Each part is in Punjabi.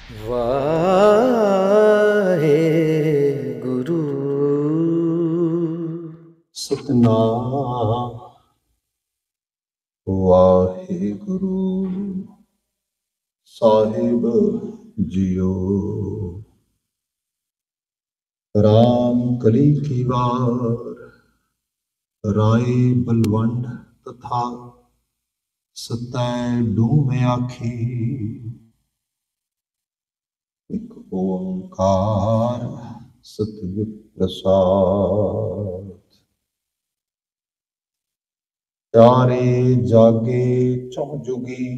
वाहेगुरु सतनाम वाहेगुरु साहिब जियो। राम कली की वार राय बलवंड तथा सतै डूम आखी। एक ओंकार सतयुग प्रसाद। चारे जागे चौं जुगी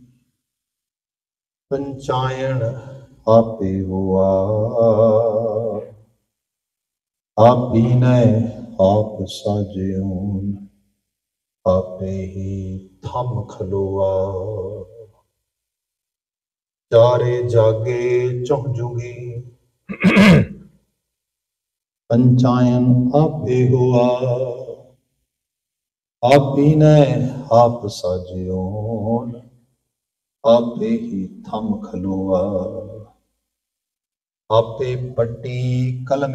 पंचायन आपे हुआ। आप बीनय आप साजयून आपे ही थम खलोआ। चारे जागे चौं जुगी पंचायन आपे हुआ। आप बीनय आप साजयून आपे ही थम खलोआ। आपे पट्टी कलम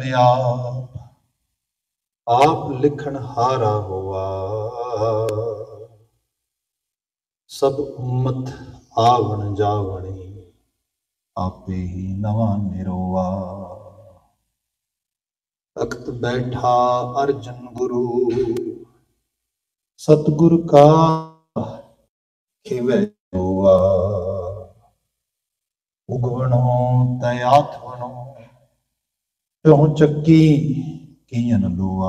आप लिखन हारा हुआ। सब उम्मत आवण जावणी आपे ही नवा निरोआ। तख्त बैठा अर्जन गुरु सतगुर का खिवै हुआ। उगवणो तयाथवणो त्यों चक्की कियन लुआ।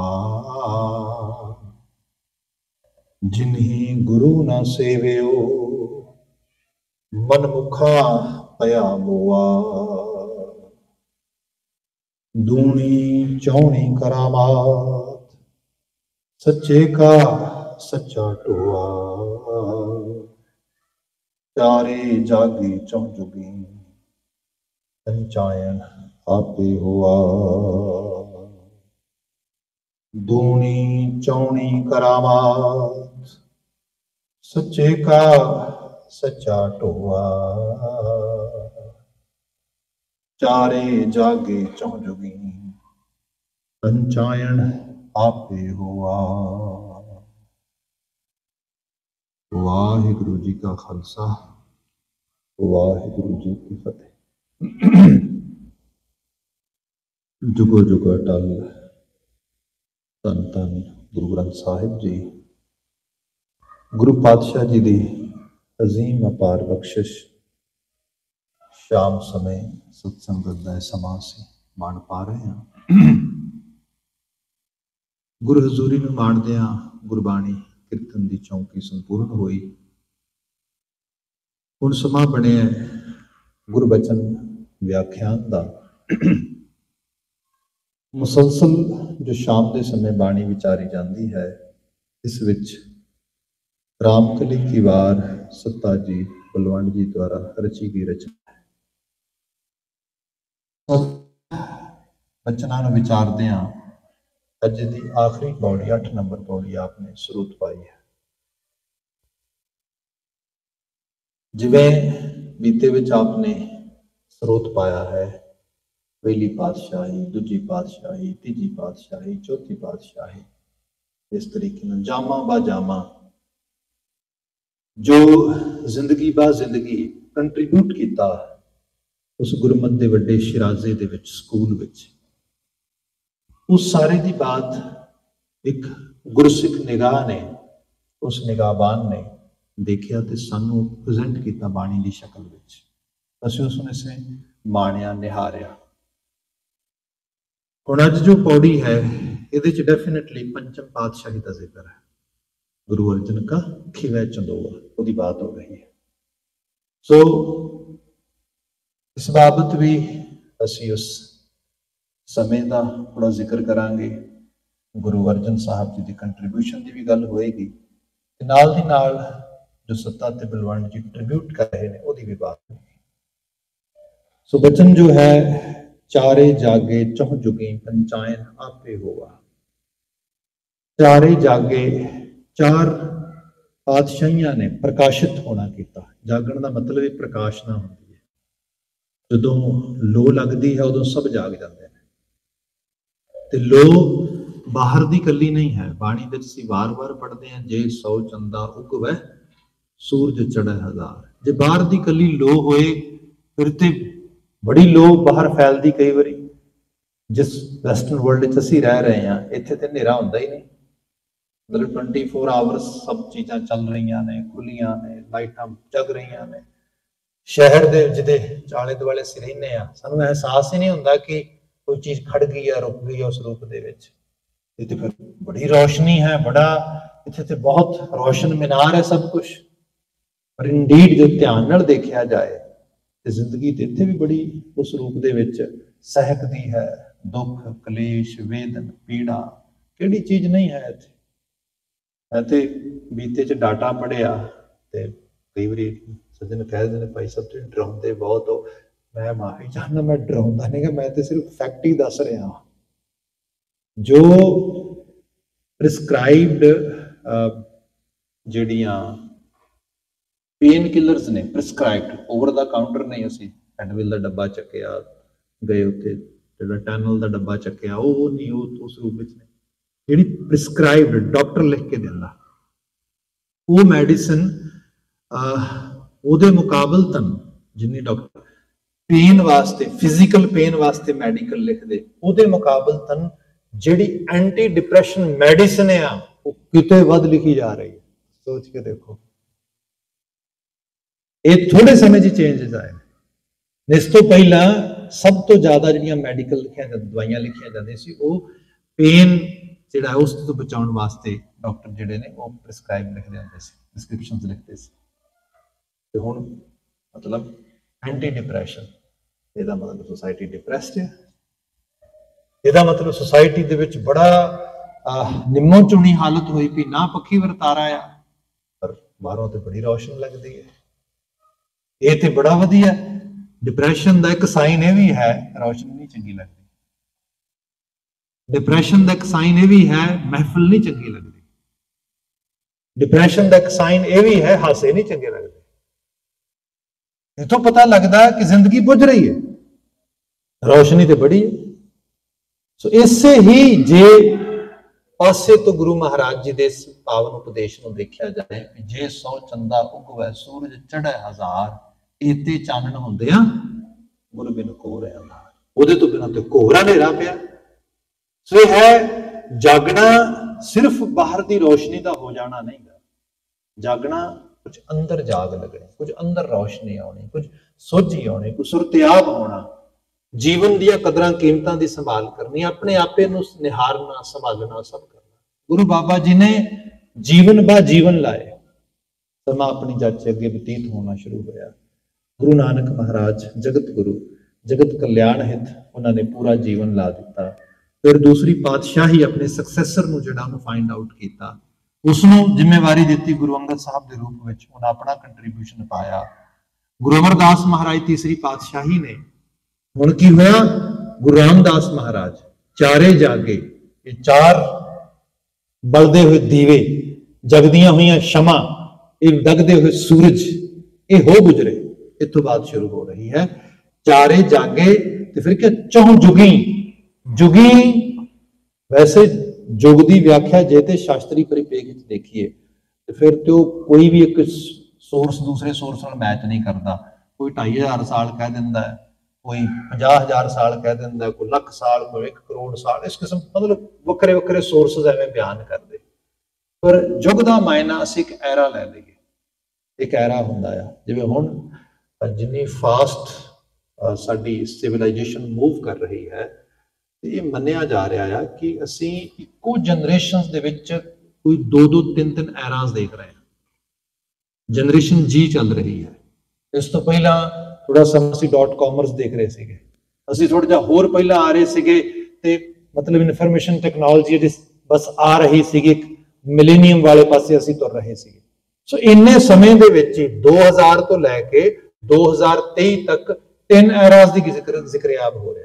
जिन्ही गुरु न सेव्यो मन मुखा पया मोआ। दूनी चौनी करामात सच्चे का सच्चा टोआ। चारे जागी चौं जुगी पंचायन आपे हुआ। दूनी चौनी करामात सच्चे का सच्चा टोआ। चारे जागे चौं जुगी पंचायन आपे हुआ। वाहिगुरु जी का खालसा वाहिगुरु जी की फतेह। जुगो जुगो अटल धन धन गुरु ग्रंथ साहिब जी गुरु पातशाह जी की अजीम अपार बख्शिश। शाम समय सत्संगत का समा से माण पा रहे हैं। गुरु हजूरी में माणदिया गुरबाणी कीर्तन की चौकी संपूर्ण हुई। हुण समा बनिया गुरबचन व्याख्यान का। मुसलसल जो शाम के समय बाणी विचारी जाती है, इस विच रामकली की वार सत्ता जी बलवंड जी द्वारा रची गई रचना है। बचना विचारदे अज की आखिरी पौड़ी 8 नंबर पौड़ी आपने स्रोत पाई है। जिवें बीते विच आपने स्रोत पाया है, पहली पातशाही, दूजी पातशाही, तीजी पातशाही, चौथी पातशाही, इस तरीके में जामा बा जामा जो जिंदगी बा जिंदगी कंट्रीब्यूट किया उस गुरमत के वड्डे शिराजे दे विच स्कूल विच, उस सारे की बात एक गुरसिख निगाह ने, उस निगाहबान ने देखिया तो सानू प्रेजेंट किया बाणी की शक्ल विच। असीं उसने से माणिया निहारिया। हुण अज जो पौड़ी है इहदे च डेफिनेटली पंचम पातशाही का जिक्र है। गुरु अर्जन का खिवै चंदोआ उसकी बात हो रही है। सो इस बाबत भी असी उस समय का थोड़ा जिक्र करांगे। गुरु अर्जन साहब जी की कंट्रीब्यूशन की भी गल होएगी, नाल दी नाल जो सत्ता ते बलवंड जी ट्रिब्यूट कर रहे हैं उसकी भी बात होगी। सो बचन जो है, चारे जागे चौं जुगी पंचायन आपे हुआ। चारे जागे, चार पातशाहियां ने प्रकाशित होना किया। जागण का मतलब ही प्रकाशना होती है। ਜਦੋਂ ਲੋ ਲੱਗਦੀ ਹੈ ਉਦੋਂ ਸਭ ਜਾਗ ਜਾਂਦੇ ਨੇ। ਤੇ ਲੋ ਬਾਹਰ ਦੀ ਕੱਲੀ ਨਹੀਂ ਹੈ, ਬਾਣੀ ਵਿੱਚ ਅਸੀਂ ਵਾਰ-ਵਾਰ ਪੜ੍ਹਦੇ ਹਾਂ, ਜੇ 100 ਚੰਦਾ ਉਗਵੈ ਸੂਰਜ ਚੜ੍ਹੈ ਹਜ਼ਾਰ। ਜੇ ਬਾਹਰ ਦੀ ਕੱਲੀ ਲੋ ਹੋਏ ਫਿਰ ਤੇ ਬੜੀ ਲੋ ਬਾਹਰ ਫੈਲਦੀ। ਕਈ ਵਾਰੀ ਜਿਸ ਵੈਸਟਰਨ ਵਰਲਡ ਵਿੱਚ ਅਸੀਂ ਰਹਿ ਰਹੇ ਹਾਂ, ਇੱਥੇ ਤੇ ਹਨੇਰਾ ਹੁੰਦਾ ਹੀ ਨਹੀਂ, ਮਤਲਬ 24 ਆਵਰਸ ਸਭ ਚੀਜ਼ਾਂ ਚੱਲ ਰਹੀਆਂ ਨੇ, ਖੁੱਲੀਆਂ ਨੇ, ਲਾਈਟਾਂ ਜਗ ਰਹੀਆਂ ਨੇ। ਸ਼ਹਿਰ ਦੇ ਜਿਹਦੇ ਆਲੇ ਦੁਆਲੇ ਅਸੀਂ ਰਹਿੰਦੇ ਹਾਂ, ਸਾਨੂੰ ਅਹਿਸਾਸ ਹੀ ਨਹੀਂ ਹੁੰਦਾ ਕਿ ਕੋਈ ਚੀਜ਼ ਖੜ ਗਈ ਹੈ, ਰੁਕ ਗਈ ਹੈ ਉਸ ਰੂਪ ਦੇ ਵਿੱਚ। ਇਹ ਤੇ ਫਿਰ ਬੜੀ ਰੌਸ਼ਨੀ ਹੈ, ਬੜਾ ਇੱਥੇ ਤੇ ਬਹੁਤ ਰੌਸ਼ਨ ਮੀਨਾਰ ਹੈ ਸਭ ਕੁਛ। ਪਰ ਇੰਡੀਡ ਜੇ ਧਿਆਨ ਨਾਲ ਦੇਖਿਆ ਜਾਏ ਤੇ ਜ਼ਿੰਦਗੀ ਤੇ ਇੱਥੇ ਵੀ ਬੜੀ ਉਸ ਰੂਪ ਦੇ ਵਿੱਚ ਸਹਿਕਦੀ ਹੈ। ਦੁੱਖ, ਕਲੇਸ਼, ਵੇਦਨ, ਪੀੜਾ, ਕਿਹੜੀ ਚੀਜ਼ ਨਹੀਂ ਹੈ ਇੱਥੇ। ਮੈਂ ਤੇ ਬੀਤੇ ਚ ਡਾਟਾ ਪੜ੍ਹਿਆ ਤੇ ਕਈ ਵਾਰੀ ਸੱਜਣ ਕਹਿ ਦਿੰਦੇ ਨੇ, ਭਾਈ ਸਾਹਿਬ ਤੁਸੀਂ ਡਰਾਉਂਦੇ ਬਹੁਤ ਹੋ। ਮੈਂ ਮਾਫੀ ਚਾਹੁੰਦਾ, ਮੈਂ ਡਰਾਉਂਦਾ ਨਹੀਂ ਗਾ, ਮੈਂ ਤੇ ਸਿਰਫ ਫੈਕਟ ਹੀ ਦੱਸ ਰਿਹਾ। ਜੋ ਪ੍ਰਿਸਕ੍ਰਾਈਬਡ ਜਿਹੜੀਆਂ ਪੇਨ ਕਿਲਰਸ ਨੇ, ਪ੍ਰਿਸਕ੍ਰਾਈਬਡ, ਓਵਰ ਦਾ ਕਾਊਂਟਰ ਨਹੀਂ। ਅਸੀਂ ਐਡਵਿਲ ਦਾ ਡੱਬਾ ਚੱਕਿਆ, ਗਏ ਉੱਥੇ ਜਿਹੜਾ ਟੈਨਲ ਦਾ ਡੱਬਾ ਚੱਕਿਆ, ਉਹ ਨਹੀਂ, ਉਹ ਉਸ ਰੂਪ ਵਿੱਚ ਨਹੀਂ। ਜਿਹੜੀ ਪ੍ਰਿਸਕ੍ਰਾਈਬਡ ਡਾਕਟਰ ਲਿਖ ਕੇ ਦਿੰਦਾ, ਉਹ ਮੈਡੀਸਨ ਉਹਦੇ ਮੁਕਾਬਲਤਨ ਜਿੰਨੀ ਡਾਕਟਰ ਪੇਨ ਵਾਸਤੇ, ਫਿਜ਼ੀਕਲ ਪੇਨ ਵਾਸਤੇ ਮੈਡੀਕਲ ਲਿਖਦੇ, ਉਹਦੇ ਮੁਕਾਬਲਤਨ ਜਿਹੜੀ ਐਂਟੀ ਡਿਪਰੈਸ਼ਨ ਮੈਡੀਸਨ ਆ ਉਹ ਕਿਤੇ ਵੱਧ ਲਿਖੀ ਜਾ ਰਹੀ ਹੈ। ਸੋਚ ਕੇ ਦੇਖੋ, ਇਹ ਥੋੜੇ ਸਮੇਂ 'ਚ ਚੇਂਜਸ ਆਏ ਨੇ। ਇਸ ਤੋਂ ਪਹਿਲਾਂ ਸਭ ਤੋਂ ਜ਼ਿਆਦਾ ਜਿਹੜੀਆਂ ਮੈਡੀਕਲ ਲਿਖੀਆਂ ਜਾਂਦੀਆਂ, ਦਵਾਈਆਂ ਲਿਖੀਆਂ ਜਾਂਦੀਆਂ ਸੀ, ਉਹ ਪੇਨ ਜਿਹੜਾ ਉਸ ਤੋਂ ਬਚਾਉਣ ਵਾਸਤੇ ਡਾਕਟਰ ਜਿਹੜੇ ਨੇ ਉਹ ਪ੍ਰਿਸਕ੍ਰਾਈਬ ਲਿਖਦੇ ਹੁੰਦੇ ਸੀ, ਪ੍ਰਿਸਕ੍ਰਿਪਸ਼ਨਸ ਲਿਖਦੇ ਸੀ। ਤੇ ਹੁਣ ਮਤਲਬ ਐਂਟੀ ਡਿਪਰੈਸ਼ਨ, ਇਹਦਾ ਮਤਲਬ ਸੋਸਾਇਟੀ ਡਿਪਰੈਸਡ ਹੈ। ਇਹਦਾ ਮਤਲਬ ਸੋਸਾਇਟੀ ਦੇ ਵਿੱਚ ਬੜਾ ਨਿੰਮੋ ਚੁਣੀ ਹਾਲਤ ਹੋਈ ਪਈ, ਨਾ ਪੱਖੀ ਵਰਤਾਰਾ ਆ, ਪਰ ਬਾਹਰੋਂ ਤੇ ਬੜੀ ਰੌਸ਼ਨ ਲੱਗਦੀ ਹੈ। ਇਹ ਤੇ ਬੜਾ ਵਧੀਆ। ਡਿਪਰੈਸ਼ਨ ਦਾ ਇੱਕ ਸਾਈਨ ਇਹ ਵੀ ਹੈ, ਰੌਸ਼ਨ ਨਹੀਂ ਚੰਗੀ ਲੱਗਦੀ। ਡਿਪਰੈਸ਼ਨ ਦਾ ਇੱਕ ਸਾਈਨ ਇਹ ਵੀ ਹੈ, ਮਹਿਫਿਲ ਨਹੀਂ ਚੰਗੀ ਲੱਗਦੀ। ਡਿਪਰੈਸ਼ਨ ਦਾ ਇੱਕ ਸਾਈਨ ਇਹ ਵੀ ਹੈ, ਹਾਸੇ ਨਹੀਂ ਚੰਗੇ ਲੱਗਦੇ। ਇਥੋਂ ਪਤਾ ਲੱਗਦਾ ਕਿ ਜ਼ਿੰਦਗੀ ਬੁਝ ਰਹੀ ਹੈ, ਰੌਸ਼ਨੀ ਤੇ ਬੜੀ ਹੈ। ਸੋ ਇਸੇ ਹੀ ਜੇ ਪਾਸੇ ਤੋਂ ਗੁਰੂ ਮਹਾਰਾਜ ਜੀ ਦੇ ਇਸ ਪਾਵਨ ਉਪਦੇਸ਼ ਨੂੰ ਦੇਖਿਆ ਜਾਏ ਕਿ ਜੇ 100 ਚੰਦਾ ਉਗਵੈ ਸੂਰਜ ਚੜ੍ਹੈ ਹਜ਼ਾਰ, ਇਤੇ ਚਾਨਣ ਹੁੰਦੇ ਆ ਗੁਰ ਬਿਨ ਘੋਰ ਅੰਧਾਰ। ਉਹਦੇ ਤੋਂ ਬਿਨਾਂ ਤੇ ਘੋਰਾ ਹਨੇਰਾ ਪਿਆ। ਸੋ ਇਹ ਹੈ ਜਾਗਣਾ ਸਿਰਫ ਬਾਹਰ ਦੀ ਰੋਸ਼ਨੀ ਦਾ ਹੋ ਜਾਣਾ ਨਹੀਂ ਗਾ। ਜਾਗਣਾ ਕੁਝ ਅੰਦਰ ਜਾਗ ਲੱਗਣੀ, ਕੁਝ ਅੰਦਰ ਰੌਸ਼ਨੀ ਆਉਣੀ, ਕੁਝ ਸੋਝੀ ਆਉਣੀ, ਕੁਝ ਸੁਰਤਿਆਬ ਹੋਣਾ, ਜੀਵਨ ਦੀਆਂ ਕਦਰਾਂ ਕੀਮਤਾਂ ਦੀ ਸੰਭਾਲ ਕਰਨੀ, ਆਪਣੇ ਆਪੇ ਨੂੰ ਨਿਹਾਰਨਾ, ਸੰਭਾਲਣਾ, ਸਭ ਕਰਨਾ। ਗੁਰੂ ਬਾਬਾ ਜੀ ਨੇ ਜੀਵਨ ਬਾ ਜੀਵਨ ਲਾਏ, ਸਮਾਂ ਆਪਣੀ ਜੱਜ ਅੱਗੇ ਬਤੀਤ ਹੋਣਾ ਸ਼ੁਰੂ ਹੋਇਆ। ਗੁਰੂ ਨਾਨਕ ਮਹਾਰਾਜ ਜਗਤ ਗੁਰੂ, ਜਗਤ ਕਲਿਆਣ ਹਿਤ ਉਹਨਾਂ ਨੇ ਪੂਰਾ ਜੀਵਨ ਲਾ ਦਿੱਤਾ। ਫਿਰ ਦੂਸਰੀ ਪਾਤਸ਼ਾਹੀ ਆਪਣੇ ਸਕਸੈਸਰ ਨੂੰ ਜਿਹੜਾ ਉਹਨੂੰ ਫਾਈਂਡ ਆਊਟ ਕੀਤਾ, ਉਸਨੂੰ ਜ਼ਿੰਮੇਵਾਰੀ ਦਿੱਤੀ ਗੁਰੂ ਅੰਗਦ ਸਾਹਿਬ ਦੇ ਰੂਪ ਵਿੱਚ, ਉਹਨਾਂ ਆਪਣਾ ਕੰਟਰੀਬਿਊਸ਼ਨ ਪਾਇਆ। ਗੁਰੂ ਅਮਰਦਾਸ ਮਹਾਰਾਜ ਤੀਸਰੀ ਪਾਤਸ਼ਾਹੀ ਨੇ। ਹੁਣ ਕੀ ਹੋਇਆ, ਗੁਰੂ ਰਾਮਦਾਸ ਮਹਾਰਾਜ ਚਾਰੇ ਜਾਗੇ, ਇਹ ਚਾਰ ਬਲਦੇ ਹੋਏ ਦੀਵੇ, ਜਗਦੀਆਂ ਹੋਈਆਂ ਸ਼ਮਾ, ਇਹ ਦਗਦੇ ਹੋਏ ਸੂਰਜ, ਇਹ ਹੋ ਗੁਜਰੇ। ਇਥੋਂ ਬਾਅਦ ਸ਼ੁਰੂ ਹੋ ਰਹੀ ਹੈ ਚਾਰੇ ਜਾਗੇ ਤੇ ਫਿਰ ਕਿ ਚੌਂ ਜੁਗੀ। ਜੁਗੀ ਵੈਸੇ ਯੁਗ ਦੀ ਵਿਆਖਿਆ ਜੇ ਤੇ ਸ਼ਾਸਤਰੀ ਪਰਿਪੇਖ ਵਿੱਚ ਦੇਖੀਏ ਤੇ ਫਿਰ ਤੇ ਉਹ ਕੋਈ ਵੀ ਇੱਕ ਸੋਰਸ ਦੂਸਰੇ ਸੋਰਸ ਨਾਲ ਮੈਚ ਨਹੀਂ ਕਰਦਾ। ਕੋਈ 2500 ਸਾਲ ਕਹਿ ਦਿੰਦਾ ਹੈ, ਕੋਈ 50,000 ਸਾਲ ਕਹਿ ਦਿੰਦਾ, ਕੋਈ ਲੱਖ ਸਾਲ, ਕੋਈ 1 ਕਰੋੜ ਸਾਲ, ਇਸ ਕਿਸਮ ਮਤਲਬ ਵੱਖਰੇ ਵੱਖਰੇ ਸੋਰਸਸ ਐਵੇਂ ਬਿਆਨ ਕਰਦੇ। ਪਰ ਯੁੱਗ ਦਾ ਮਾਇਨਾ ਅਸੀਂ ਇੱਕ ਐਰਾ ਲੈ ਲਈਏ, ਇੱਕ ਐਰਾ ਹੁੰਦਾ ਆ। ਜਿਵੇਂ ਹੁਣ ਜਿੰਨੀ ਫਾਸਟ ਸਾਡੀ ਸਿਵਲਾਈਜੇਸ਼ਨ ਮੂਵ ਕਰ ਰਹੀ ਹੈ, ਇਹ ਮੰਨਿਆ ਜਾ ਰਿਹਾ ਆ ਕਿ ਅਸੀਂ ਇੱਕੋ ਜਨਰੇਸ਼ਨ ਦੇ ਵਿੱਚ ਕੋਈ 2-2, 3-3 ਐਰਾਜ਼ ਦੇਖ ਰਹੇ ਹਾਂ। ਜਨਰੇਸ਼ਨ ਜੀ ਚੱਲ ਰਹੀ ਹੈ। ਇਸ ਤੋਂ ਪਹਿਲਾਂ ਥੋੜਾ ਸਮਾਂ ਅਸੀਂ .ਕਾਮਰਸ ਦੇਖ ਰਹੇ ਸੀਗੇ, ਅਸੀਂ ਥੋੜਾ ਜਿਹਾ ਹੋਰ ਪਹਿਲਾਂ ਆ ਰਹੇ ਸੀਗੇ ਤੇ ਮਤਲਬ ਇਨਫੋਰਮੇਸ਼ਨ ਟੈਕਨੋਲੋਜੀ ਬਸ ਆ ਰਹੀ ਸੀਗੀ, ਮਿਲੇਨੀਅਮ ਵਾਲੇ ਪਾਸੇ ਅਸੀਂ ਤੁਰ ਰਹੇ ਸੀਗੇ। ਸੋ ਇੰਨੇ ਸਮੇਂ ਦੇ ਵਿੱਚ ਹੀ 2000 ਤੋਂ ਲੈ ਕੇ 2023 ਤੱਕ 3 ਐਰਾਜ਼ ਦੀ ਜ਼ਿਕਰਿਆਬ ਹੋ ਰਿਹਾ।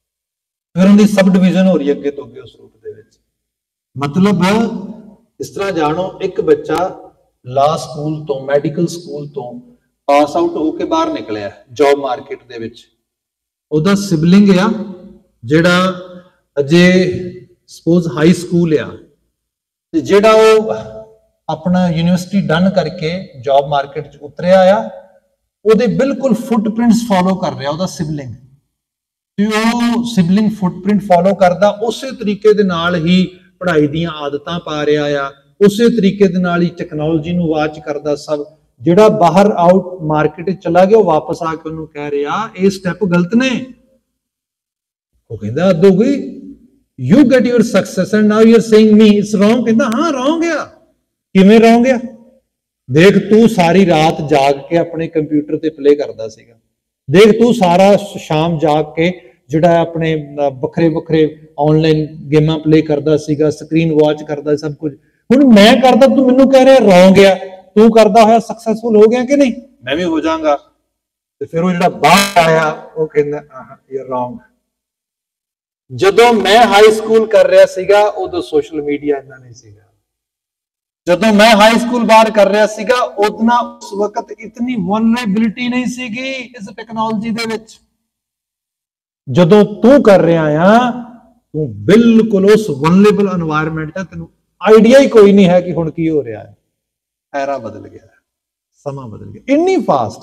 ਫਿਰ ਉਹਦੀ ਸਬ ਡਿਵੀਜ਼ਨ ਹੋ ਰਹੀ ਹੈ ਅੱਗੇ ਤੋਂ ਅੱਗੇ ਉਸ ਰੂਪ ਦੇ ਵਿੱਚ। ਮਤਲਬ ਇਸ ਤਰ੍ਹਾਂ ਜਾਣੋ, ਇੱਕ ਬੱਚਾ ਲਾ ਸਕੂਲ ਤੋਂ, ਮੈਡੀਕਲ ਸਕੂਲ ਤੋਂ ਪਾਸ ਆਊਟ ਹੋ ਕੇ ਬਾਹਰ ਨਿਕਲਿਆ ਜੌਬ ਮਾਰਕੀਟ ਦੇ ਵਿੱਚ, ਉਹਦਾ ਸਿਬਲਿੰਗ ਆ ਜਿਹੜਾ ਅਜੇ ਸਪੋਜ਼ ਹਾਈ ਸਕੂਲ ਆ ਤੇ ਜਿਹੜਾ ਉਹ ਆਪਣਾ ਯੂਨੀਵਰਸਿਟੀ ਡਨ ਕਰਕੇ ਜੌਬ ਮਾਰਕੀਟ 'ਚ ਉਤਰਿਆ ਆ, ਉਹਦੇ ਬਿਲਕੁਲ ਫੁੱਟਪ੍ਰਿੰਟਸ ਫੋਲੋ ਕਰ ਰਿਹਾ ਉਹਦਾ ਸਿਬਲਿੰਗ, ਤੇ ਉਹ ਸਿਬਲਿੰਗ ਫੁੱਟਪ੍ਰਿੰਟ ਫੋਲੋ ਕਰਦਾ ਉਸੇ ਤਰੀਕੇ ਦੇ ਨਾਲ ਹੀ ਪੜ੍ਹਾਈ ਦੀਆਂ ਆਦਤਾਂ ਪਾ ਰਿਹਾ ਆ, ਉਸੇ ਤਰੀਕੇ ਦੇ ਨਾਲ ਹੀ ਟੈਕਨੋਲੋਜੀ ਨੂੰ ਵਾਚ ਕਰਦਾ। ਸਭ ਜਿਹੜਾ ਬਾਹਰ ਆਊਟ ਮਾਰਕੀਟ 'ਚ ਚਲਾ ਗਿਆ ਉਹ ਵਾਪਸ ਆ ਕੇ ਉਹਨੂੰ ਕਹਿ ਰਿਹਾ ਇਹ ਸਟੈਪ ਗਲਤ ਨੇ। ਉਹ ਕਹਿੰਦਾ ਦੋਗੀ you get your success and now you are saying me it's wrong. ਕਹਿੰਦਾ ਹਾਂ ਰੋਂਗ ਆ। ਕਿਵੇਂ ਰੋਂਗ ਆ? ਦੇਖ ਤੂੰ ਸਾਰੀ ਰਾਤ ਜਾਗ ਕੇ ਆਪਣੇ ਕੰਪਿਊਟਰ ਤੇ ਪਲੇ ਕਰਦਾ ਸੀਗਾ, ਦੇਖ ਤੂੰ ਸਾਰਾ ਸ਼ਾਮ ਜਾਗ ਕੇ ਜਿਹੜਾ ਆਪਣੇ ਵੱਖਰੇ ਵੱਖਰੇ ਆਨਲਾਈਨ ਗੇਮਾਂ ਪਲੇ ਕਰਦਾ ਸੀਗਾ, ਸਕਰੀਨ ਵਾਚ ਕਰਦਾ ਸਭ ਕੁਝ। ਹੁਣ ਮੈਂ ਕਰਦਾ, ਤੂੰ ਮੈਨੂੰ ਕਹਿ ਰਿਹਾ ਰੋਂਗ ਆ। ਤੂੰ ਕਰਦਾ ਹੋਇਆ ਸਕਸੈਸਫੁਲ ਹੋ ਗਿਆ ਕਿ ਨਹੀਂ? ਮੈਂ ਵੀ ਹੋ ਜਾਵਾਂਗਾ। ਤੇ ਫਿਰ ਉਹ ਜਿਹੜਾ ਬਾਹਰ ਆਇਆ ਉਹ ਕਹਿੰਦਾ ਯੂ ਆਰ ਰੋਂਗ। ਜਦੋਂ ਮੈਂ ਹਾਈ ਸਕੂਲ ਕਰ ਰਿਹਾ ਸੀਗਾ ਉਦੋਂ ਸੋਸ਼ਲ ਮੀਡੀਆ ਇੰਨਾ ਨਹੀਂ ਸੀਗਾ। ਜਦੋਂ ਮੈਂ ਹਾਈ ਸਕੂਲ ਬਾਹਰ ਕਰ ਰਿਹਾ ਸੀਗਾ ਉਦੋਂ ਉਸ ਵਕਤ ਇਤਨੀ ਵਲਨਰੇਬਿਲਿਟੀ ਨਹੀਂ ਸੀਗੀ ਇਸ ਟੈਕਨੋਲੋਜੀ ਦੇ ਵਿੱਚ। ਜਦੋਂ ਤੂੰ ਕਰ ਰਿਹਾ ਆ ਤੂੰ ਬਿਲਕੁਲ ਉਸ ਵਲਨਰੇਬਲ এনवायरमेंट ਦਾ ਤੈਨੂੰ ਆਈਡੀਆ ਹੀ ਕੋਈ ਨਹੀਂ ਹੈ ਕਿ ਹੁਣ ਕੀ ਹੋ ਰਿਹਾ ਹੈ। ਐਰਾ ਬਦਲ ਗਿਆ, ਸਮਾਂ ਬਦਲ ਗਿਆ ਇੰਨੀ ਫਾਸਟ।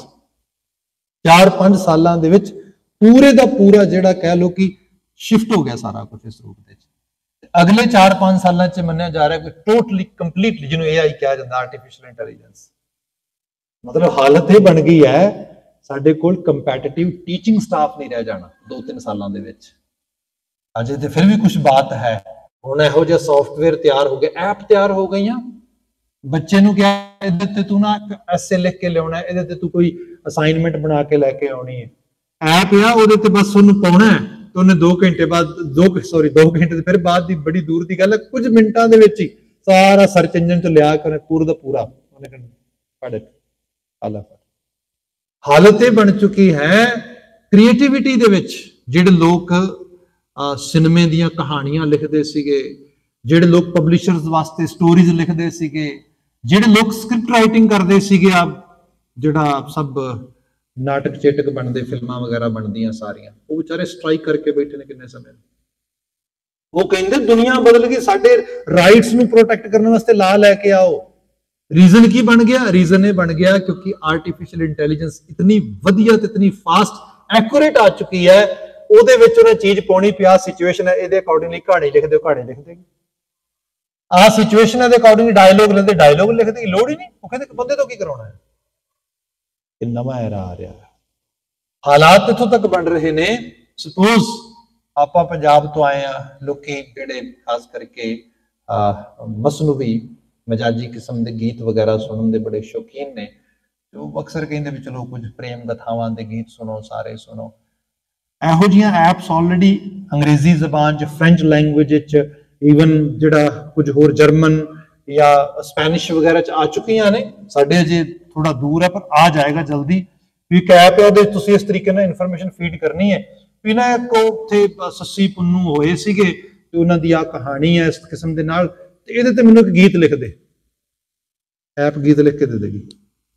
4-5 ਸਾਲਾਂ ਦੇ ਵਿੱਚ ਪੂਰੇ ਦਾ ਪੂਰਾ ਜਿਹੜਾ ਕਹਿ ਲੋ ਕਿ ਸ਼ਿਫਟ ਹੋ ਗਿਆ ਸਾਰਾ ਕੁਝ ਇਸ ਰੂਪ ਦੇ ਵਿੱਚ। ਅਗਲੇ 4-5 ਸਾਲਾਂ 'ਚ ਮੰਨਿਆ ਜਾ ਰਿਹਾ ਕਿ ਟੋਟਲੀ ਕੰਪਲੀਟਲੀ, ਜਿਹਨੂੰ AI ਕਿਹਾ ਜਾਂਦਾ, ਆਰਟੀਫੀਸ਼ੀਅਲ ਇੰਟੈਲੀਜੈਂਸ, ਮਤਲਬ ਹਾਲਤ ਇਹ ਬਣ ਗਈ ਹੈ ਸਾਡੇ ਕੋਲ ਕੰਪੈਟੀਟਿਵ ਟੀਚਿੰਗ ਸਟਾਫ ਨਹੀਂ ਰਹਿ ਜਾਣਾ 2-3 ਸਾਲਾਂ ਦੇ ਵਿੱਚ। ਅਜੇ ਤੇ ਫਿਰ ਵੀ ਕੁਝ ਬਾਤ ਹੈ। ਹੁਣ ਇਹੋ ਜਿਹਾ ਸੌਫਟਵੇਅਰ ਤਿਆਰ ਹੋ ਗਿਆ, ਐਪ ਤਿਆਰ ਹੋ ਗਈਆਂ। ਬੱਚੇ ਨੂੰ ਕਿਹਾ ਇਹਦੇ ਤੇ ਤੂੰ ਨਾ ਐਸੇ ਲਿਖ ਕੇ ਲਿਆਉਣਾ, ਇਹਦੇ ਤੇ ਤੂੰ ਕੋਈ ਅਸਾਈਨਮੈਂਟ ਬਣਾ ਕੇ ਲੈ ਕੇ ਆਉਣੀ ਹੈ। ਐਪ ਆ ਉਹਦੇ ਤੇ ਬਸ ਉਹਨੂੰ ਪਾਉਣਾ ਹੈ ਤੇ ਉਹਨੇ 2 ਘੰਟੇ ਬਾਅਦ 2 ਘੰਟੇ ਤੇ ਫਿਰ ਬਾਅਦ ਦੀ ਬੜੀ ਦੂਰ ਦੀ ਗੱਲ ਹੈ, ਕੁਝ ਮਿੰਟਾਂ ਦੇ ਵਿੱਚ ਹੀ ਸਾਰਾ ਸਰਚ ਇੰਜਨ ਤੋਂ ਲਿਆ ਕੇ ਉਹਨੇ ਪੂਰਾ ਦਾ ਪੂਰਾ ਉਹਨੇ ਪੜ੍ਹ ਆਲਾ। ਹਾਲਤ ਇਹ ਬਣ ਚੁੱਕੀ ਹੈ ਕ੍ਰੀਏਟੀਵਿਟੀ ਦੇ ਵਿੱਚ। ਜਿਹੜੇ ਲੋਕ ਸਿਨੇਮੇ ਦੀਆਂ ਕਹਾਣੀਆਂ ਲਿਖਦੇ ਸੀਗੇ, ਜਿਹੜੇ ਲੋਕ ਪਬਲਿਸ਼ਰਸ ਵਾਸਤੇ ਸਟੋਰੀਜ਼ ਲਿਖਦੇ ਸੀਗੇ, ਜਿਹੜੇ ਲੋਕ ਸਕ੍ਰਿਪਟ ਰਾਈਟਿੰਗ ਕਰਦੇ ਸੀਗੇ, ਜਿਹੜਾ ਸਭ ਨਾਟਕ ਚੇਟਕ ਬਣਦੇ, ਫਿਲਮਾਂ ਵਗੈਰਾ ਬਣਦੀਆਂ ਸਾਰੀਆਂ, ਉਹ ਵਿਚਾਰੇ ਸਟ੍ਰਾਈਕ ਕਰਕੇ ਬੈਠੇ ਨੇ ਕਿੰਨੇ ਸਮੇਂ। ਉਹ ਕਹਿੰਦੇ ਦੁਨੀਆ ਬਦਲ ਗਈ, ਸਾਡੇ ਰਾਈਟਸ ਨੂੰ ਪ੍ਰੋਟੈਕਟ ਕਰਨ ਵਾਸਤੇ ਲਾ ਲੈ ਕੇ ਆਓ। ਰੀਜ਼ਨ ਕੀ ਬਣ ਗਿਆ? ਰੀਜ਼ਨ ਇਹ ਬਣ ਗਿਆ ਕਿਉਂਕਿ ਆਰਟੀਫੀਸ਼ੀਅਲ ਇੰਟੈਲੀਜੈਂਸ ਇਤਨੀ ਵਧੀਆ ਤੇ ਇਤਨੀ ਫਾਸਟ ਐਕੂਰੇਟ ਆ ਚੁੱਕੀ ਹੈ। ਉਹਦੇ ਵਿੱਚ ਉਹਨੇ ਚੀਜ਼ ਪਾਉਣੀ ਪਿਆ, ਸਿਚੁਏਸ਼ਨ ਹੈ, ਇਹਦੇ ਅਕੋਰਡਿੰਗਲੀ ਕਹਾਣੀ ਲਿਖ ਦਿਓ, ਕਹਾਣੀ ਲਿਖ ਦੇਗੀ। ਆਹ ਸਿਚੁਏਸ਼ਨ ਹੈ ਦੇ ਅਕੋਰਡਿੰਗਲੀ ਡਾਇਲੋਗ ਲੈਂਦੇ, ਡਾਇਲੋਗ ਲਿਖ ਦੇਗੀ, ਲੋੜ ਹੀ ਨਹੀਂ। ਉਹ ਕਹਿੰਦੇ ਬੰਦੇ ਤੋਂ ਕੀ ਕਰਾਉਣਾ ਹੈ। ਇਹ ਨਵਾਂ ਐਰਾ ਆ ਰਿਹਾ ਹੈ। ਹਾਲਾਤ ਇੱਥੋਂ ਤੱਕ ਬਣ ਰਹੇ ਨੇ। ਸਪੋਜ਼ ਆਪਾਂ ਪੰਜਾਬ ਤੋਂ ਆਏ ਆ, ਲੋਕੀ ਜਿਹੜੇ ਖਾਸ ਕਰਕੇ ਮਸਨੂਵੀ ਮਜਾਜੀ ਕਿਸਮ ਦੇ ਗੀਤ ਵਗੈਰਾ ਸੁਣਨ ਦੇ ਬੜੇ ਸ਼ੌਕੀਨ ਨੇ। ਉਹ ਅਕਸਰ ਕਹਿੰਦੇ ਵੀ ਚਲੋ ਕੁਝ ਪ੍ਰੇਮ ਗਾਥਾਵਾਂ ਦੇ ਗੀਤ ਸੁਣੋ, ਸਾਰੇ ਸੁਣੋ। ਇਹੋ ਜਿਹੀਆਂ ਐਪਸ ਆਲਰੇਡੀ ਅੰਗਰੇਜ਼ੀ ਜ਼ਬਾਨ 'ਚ, ਫ੍ਰੈਂਚ ਲੈਂਗੁਏਜ 'ਚ, ਈਵਨ ਜਿਹੜਾ ਕੁਝ ਹੋਰ ਜਰਮਨ ਜਾਂ ਸਪੈਨਿਸ਼ ਵਗੈਰਾ 'ਚ ਆ ਚੁੱਕੀਆਂ ਨੇ। ਸਾਡੇ ਅਜੇ ਥੋੜਾ ਦੂਰ ਹੈ ਪਰ ਆ ਜਾਏਗਾ ਜਲਦੀ। ਵੀ ਇੱਕ ਐਪ ਹੈ ਉਹਦੇ ਤੁਸੀਂ ਇਸ ਤਰੀਕੇ ਨਾਲ ਇਨਫੋਰਮੇਸ਼ਨ ਫੀਡ ਕਰਨੀ ਹੈ ਵੀ ਨਾ ਇੱਕ ਉੱਥੇ ਸੱਸੀ ਪੁੰਨੂ ਹੋਏ ਸੀਗੇ ਤੇ ਉਹਨਾਂ ਦੀ ਆ ਕਹਾਣੀ ਹੈ ਇਸ ਕਿਸਮ ਦੇ ਨਾਲ, ਤੇ ਇਹਦੇ ਤੇ ਮੈਨੂੰ ਇੱਕ ਗੀਤ ਲਿਖ ਦੇ। ਐਪ ਗੀਤ ਲਿਖ ਕੇ ਦੇ ਦੇਗੀ।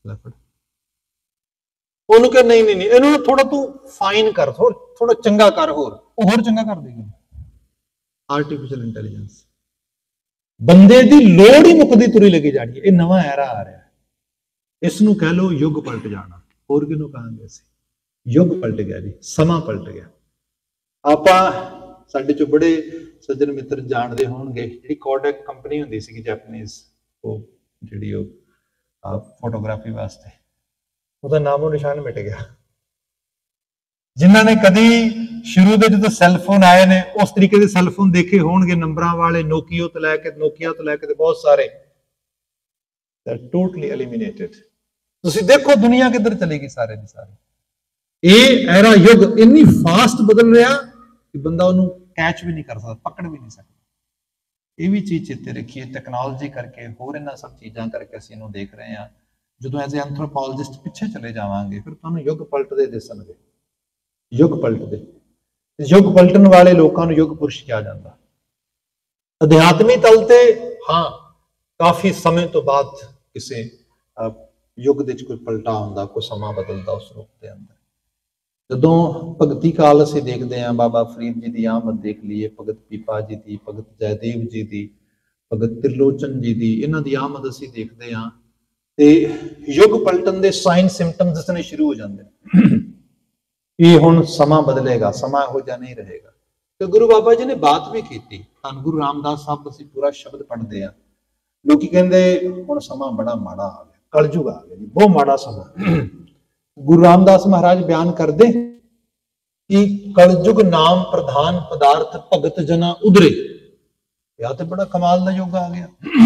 ਉਹਨੂੰ ਕਹ ਨਹੀਂ ਇਹਨੂੰ ਥੋੜਾ ਤੂੰ ਫਾਈਨ ਕਰ, ਥੋੜਾ ਚੰਗਾ ਕਰ, ਉਹ ਹੋਰ ਚੰਗਾ ਕਰ ਦੇਗੀ। ਆਰਟੀਫੀਸ਼ੀਅਲ ਇੰਟੈਲੀਜੈਂਸ ਬੰਦੇ ਦੀ ਲੋੜ ਹੀ ਮੁੱਕਦੀ ਤੁਰੀ ਲੱਗੀ ਜਾਣੀ ਹੈ। ਇਹ ਨਵਾਂ ਐਰਾ ਆ ਰਿਹਾ ਹੈ। ਇਸ ਨੂੰ ਕਹਿ ਲਓ ਯੁੱਗ ਪਲਟ ਜਾਣਾ। ਹੋਰ ਕਿਹਨੂੰ ਕਹਾਂਗੇ ਅਸੀਂ? ਯੁੱਗ ਪਲਟ ਗਿਆ ਜੀ, ਸਮਾਂ ਪਲਟ ਗਿਆ। ਆਪਾਂ ਸਾਡੇ ਚੋਂ ਬੜੇ ਸੱਜਣ ਮਿੱਤਰ ਜਾਣਦੇ ਹੋਣਗੇ, ਜਿਹੜੀ ਕੋਡੈਕ ਕੰਪਨੀ ਹੁੰਦੀ ਸੀਗੀ ਜੈਪਨੀਜ਼, ਉਹ ਜਿਹੜੀ ਉਹ ਫੋਟੋਗ੍ਰਾਫੀ ਵਾਸਤੇ, ਉਹਦਾ ਨਾਮੋ ਨਿਸ਼ਾਨ ਮਿਟ ਗਿਆ। ਜਿਨ੍ਹਾਂ ਨੇ ਕਦੀ ਸ਼ੁਰੂ ਦੇ ਜਦੋਂ ਸੈੱਲਫੋਨ ਆਏ ਨੇ ਉਸ ਤਰੀਕੇ ਦੇ ਸੈੱਲਫੋਨ ਦੇਖੇ ਹੋਣਗੇ, ਨੰਬਰਾਂ ਵਾਲੇ, ਨੋਕੀਆ ਤੋਂ ਲੈ ਕੇ ਤੇ ਬਹੁਤ ਸਾਰੇ, ਟੋਟਲੀ ਐਲੀਮੀਨੇਟਡ। ਤੁਸੀਂ ਦੇਖੋ ਦੁਨੀਆ ਕਿੱਧਰ ਚਲੇਗੀ ਸਾਰੇ ਦੀ ਸਾਰੀ। ਇਹ ਐਰਾ ਯੁੱਗ ਇੰਨੀ ਫਾਸਟ ਬਦਲ ਰਿਹਾ ਕਿ ਬੰਦਾ ਉਹਨੂੰ ਕੈਚ ਵੀ ਨਹੀਂ ਕਰ ਸਕਦਾ, ਪਕੜ ਵੀ ਨਹੀਂ ਸਕਦਾ। ਇਹ ਵੀ ਚੀਜ਼ ਚੇਤੇ ਰੱਖੀਏ, ਟੈਕਨੋਲੋਜੀ ਕਰਕੇ, ਹੋਰ ਇਹਨਾਂ ਸਭ ਚੀਜ਼ਾਂ ਕਰਕੇ ਅਸੀਂ ਇਹਨੂੰ ਦੇਖ ਰਹੇ ਹਾਂ। ਜਦੋਂ ਐਜ਼ ਐ ਐਂਥਰੋਪੋਲੋਜਿਸਟ ਪਿੱਛੇ ਚਲੇ ਜਾਵਾਂਗੇ ਫਿਰ ਤੁਹਾਨੂੰ ਯੁੱਗ ਪਲਟਦੇ ਦਿਸਣਗੇ। ਯੁੱਗ ਪਲਟਦੇ, ਯੁੱਗ ਪਲਟਣ ਵਾਲੇ ਲੋਕਾਂ ਨੂੰ ਯੁੱਗ ਪੁਰਸ਼ ਕਿਹਾ ਜਾਂਦਾ। ਅਧਿਆਤਮੀ ਤਲ ਤੇ ਹਾਂ ਕਾਫੀ ਸਮੇਂ ਤੋਂ ਬਾਅਦ ਕਿਸੇ ਯੁੱਗ ਦੇ ਵਿੱਚ ਕੋਈ ਪਲਟਾ ਹੁੰਦਾ, ਕੋਈ ਸਮਾਂ ਬਦਲਦਾ ਉਸ ਰੂਪ ਦੇ ਅੰਦਰ। ਜਦੋਂ ਭਗਤੀ ਕਾਲ ਅਸੀਂ ਦੇਖਦੇ ਹਾਂ, ਬਾਬਾ ਫਰੀਦ ਜੀ ਦੀ ਆਮਦ ਦੇਖ ਲਈਏ, ਭਗਤ ਪੀਪਾ ਜੀ ਦੀ, ਭਗਤ ਜੈਦੇਵ ਜੀ ਦੀ, ਭਗਤ ਤਿਰਲੋਚਨ ਜੀ ਦੀ, ਇਹਨਾਂ ਦੀ ਆਮਦ ਅਸੀਂ ਦੇਖਦੇ ਹਾਂ ਤੇ ਯੁੱਗ ਪਲਟਣ ਦੇ ਸਾਈਨ ਸਿੰਪਟਮਸ ਦਿਸਣੇ ਸ਼ੁਰੂ ਹੋ ਜਾਂਦੇ ਨੇ। ਇਹ ਹੁਣ ਸਮਾਂ ਬਦਲੇਗਾ, ਸਮਾਂ ਇਹੋ ਜਿਹਾ ਨਹੀਂ ਰਹੇਗਾ। ਤੇ ਗੁਰੂ ਬਾਬਾ ਜੀ ਨੇ ਬਾਤ ਵੀ ਕੀਤੀ। ਧੰਨ ਗੁਰੂ ਰਾਮਦਾਸ ਸਾਹਿਬ ਅਸੀਂ ਪੂਰਾ ਸ਼ਬਦ ਪੜ੍ਹਦੇ ਆ। ਲੋਕੀ ਕਹਿੰਦੇ ਹੁਣ ਸਮਾਂ ਬੜਾ ਮਾੜਾ ਆ ਗਿਆ, ਕਲਯੁਗ ਆ ਗਿਆ ਜੀ, ਬਹੁਤ ਮਾੜਾ ਸਮਾਂ। ਗੁਰੂ ਰਾਮਦਾਸ ਮਹਾਰਾਜ ਬਿਆਨ ਕਰਦੇ ਕਿ ਕਲਯੁਗ ਨਾਮ ਪ੍ਰਧਾਨ ਪਦਾਰਥ ਭਗਤ ਜਨਾ ਉਧਰੇ। ਇਹ ਤੇ ਬੜਾ ਕਮਾਲ ਦਾ ਯੁੱਗ ਆ ਗਿਆ।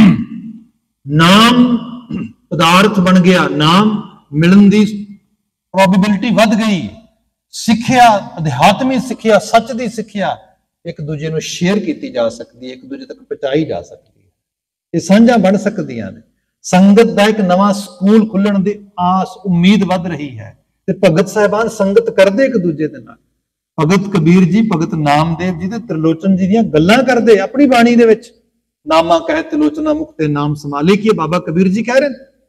ਨਾਮ ਪਦਾਰਥ ਬਣ ਗਿਆ, ਨਾਮ ਮਿਲਣ ਦੀ ਪ੍ਰੋਬੇਬਿਲਿਟੀ ਵੱਧ ਗਈ। ਸਿੱਖਿਆ, ਅਧਿਆਤਮੀ ਸਿੱਖਿਆ, ਸੱਚ ਦੀ ਸਿੱਖਿਆ ਇੱਕ ਦੂਜੇ ਨੂੰ ਸ਼ੇਅਰ ਕੀਤੀ ਜਾ ਸਕਦੀ ਹੈ, ਇੱਕ ਦੂਜੇ ਤੱਕ ਪਹੁੰਚਾਈ ਜਾ ਸਕਦੀ ਹੈ, ਇਹ ਸਾਂਝਾਂ ਬਣ ਸਕਦੀਆਂ ਨੇ। ਸੰਗਤ ਦਾ ਇੱਕ ਨਵਾਂ ਸਕੂਲ ਖੁੱਲਣ ਦੀ ਆਸ ਉਮੀਦ ਵੱਧ ਰਹੀ ਹੈ ਤੇ ਭਗਤ ਸਾਹਿਬਾਨ ਸੰਗਤ ਕਰਦੇ ਇੱਕ ਦੂਜੇ ਦੇ ਨਾਲ। ਭਗਤ ਕਬੀਰ ਜੀ, ਭਗਤ ਨਾਮਦੇਵ ਜੀ ਤੇ ਤਿਰਲੋਚਨ ਜੀ ਦੀਆਂ ਗੱਲਾਂ ਕਰਦੇ ਆਪਣੀ ਬਾਣੀ ਦੇ ਵਿੱਚ। ਨਾਮਾ ਕਹਿ ਤਿਰਲੋਚਨਾ ਮੁਖ ਤੇ ਨਾਮ ਸੰਭਾਲੇ, ਕੀ ਬਾਬਾ ਕਬੀਰ ਜੀ ਕਹਿ ਰਹੇ